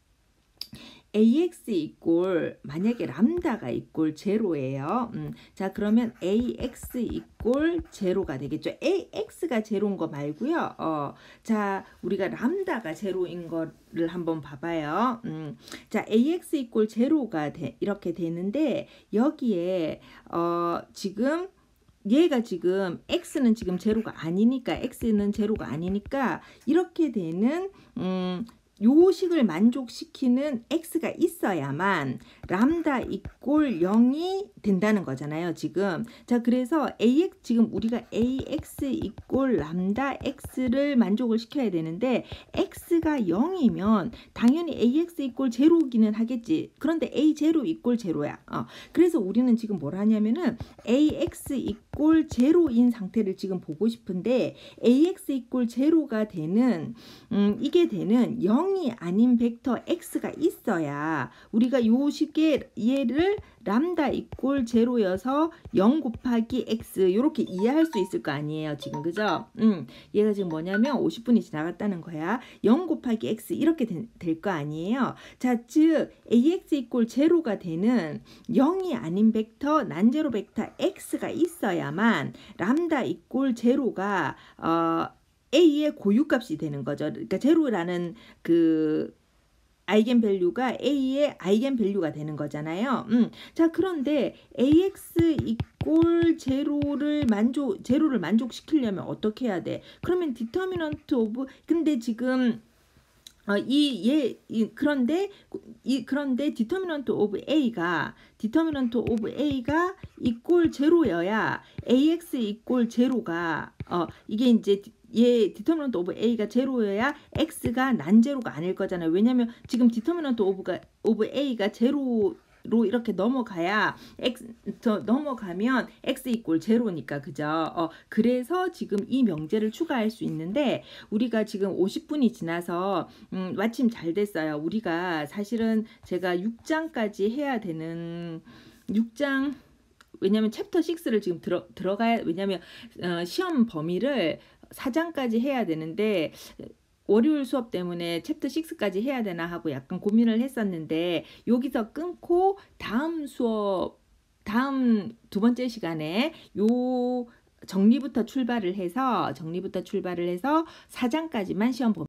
ax 이꼴 만약에 람다가 이꼴 제로예요. 음, 자, 그러면 ax 이꼴 제로가 되겠죠. ax가 제로인 거 말고요. 어, 자, 우리가 람다가 제로인 거를 한번 봐봐요. 음, 자, ax 이꼴 제로가 되, 이렇게 되는데 여기에 어, 지금 얘가 지금 x는 지금 제로가 아니니까 x는 제로가 아니니까 이렇게 되는 음, 요 식을 만족시키는 x가 있어야만 람다 이꼴 영이 된다는 거잖아요. 지금 자, 그래서 ax 지금 우리가 ax 이꼴 람다 x를 만족을 시켜야 되는데 x가 영이면 당연히 ax 이꼴 제로기는 하겠지. 그런데 a 제로 이꼴 제로야. 어, 그래서 우리는 지금 뭘 하냐면은 ax 이꼴 제로인 상태를 지금 보고 싶은데 ax 이꼴 제로가 되는 음, 이게 되는 영 이 아닌 벡터 x가 있어야 우리가 요 식의 얘를 람다 이꼴 제로여서 영 곱하기 x 이렇게 이해할 수 있을 거 아니에요. 지금 그죠? 음, 얘가 지금 뭐냐면 오십 분이 지나갔다는 거야. 영 곱하기 x 이렇게 될 거 아니에요. 자, 즉 ax 이꼴 제로가 되는 영이 아닌 벡터 난제로 벡터 x가 있어야만 람다 이꼴 제로가 어 a의 고유값이 되는 거죠. 그러니까 제로라는 그 아이겐 밸류가 a의 아이겐 밸류가 되는 거잖아요. 음. 자, 그런데 ax 이꼴 제로를 만족 제로를 만족시키려면 어떻게 해야 돼? 그러면 디터미넌트 오브 근데 지금 어, 이, 예, 이, 그런데, 이, 그런데 디터미넌트 오브 a가, 디터미넌트 오브 a가 이꼴 제로여야 ax 이꼴 제로가, 어, 이게 이제, 얘 디터미넌트 오브 a가 제로여야 x가 난제로가 아닐 거잖아요. 왜냐면 지금 디터미넌트 오브가, 오브 a가 제로, 로 이렇게 넘어가야 x 저 넘어가면 x 이꼴 제로니까 그죠? 어, 그래서 지금 이 명제를 추가할 수 있는데 우리가 지금 오십 분이 지나서 음, 마침 잘 됐어요. 우리가 사실은 제가 육 장까지 해야 되는 육 장 왜냐면 챕터 육를 지금 들어 들어가야 왜냐면 어, 시험 범위를 사 장까지 해야 되는데 월요일 수업 때문에 챕터 육까지 해야 되나 하고 약간 고민을 했었는데 여기서 끊고 다음 수업 다음 두 번째 시간에 요 정리부터 출발을 해서 정리부터 출발을 해서 사 장까지만 시험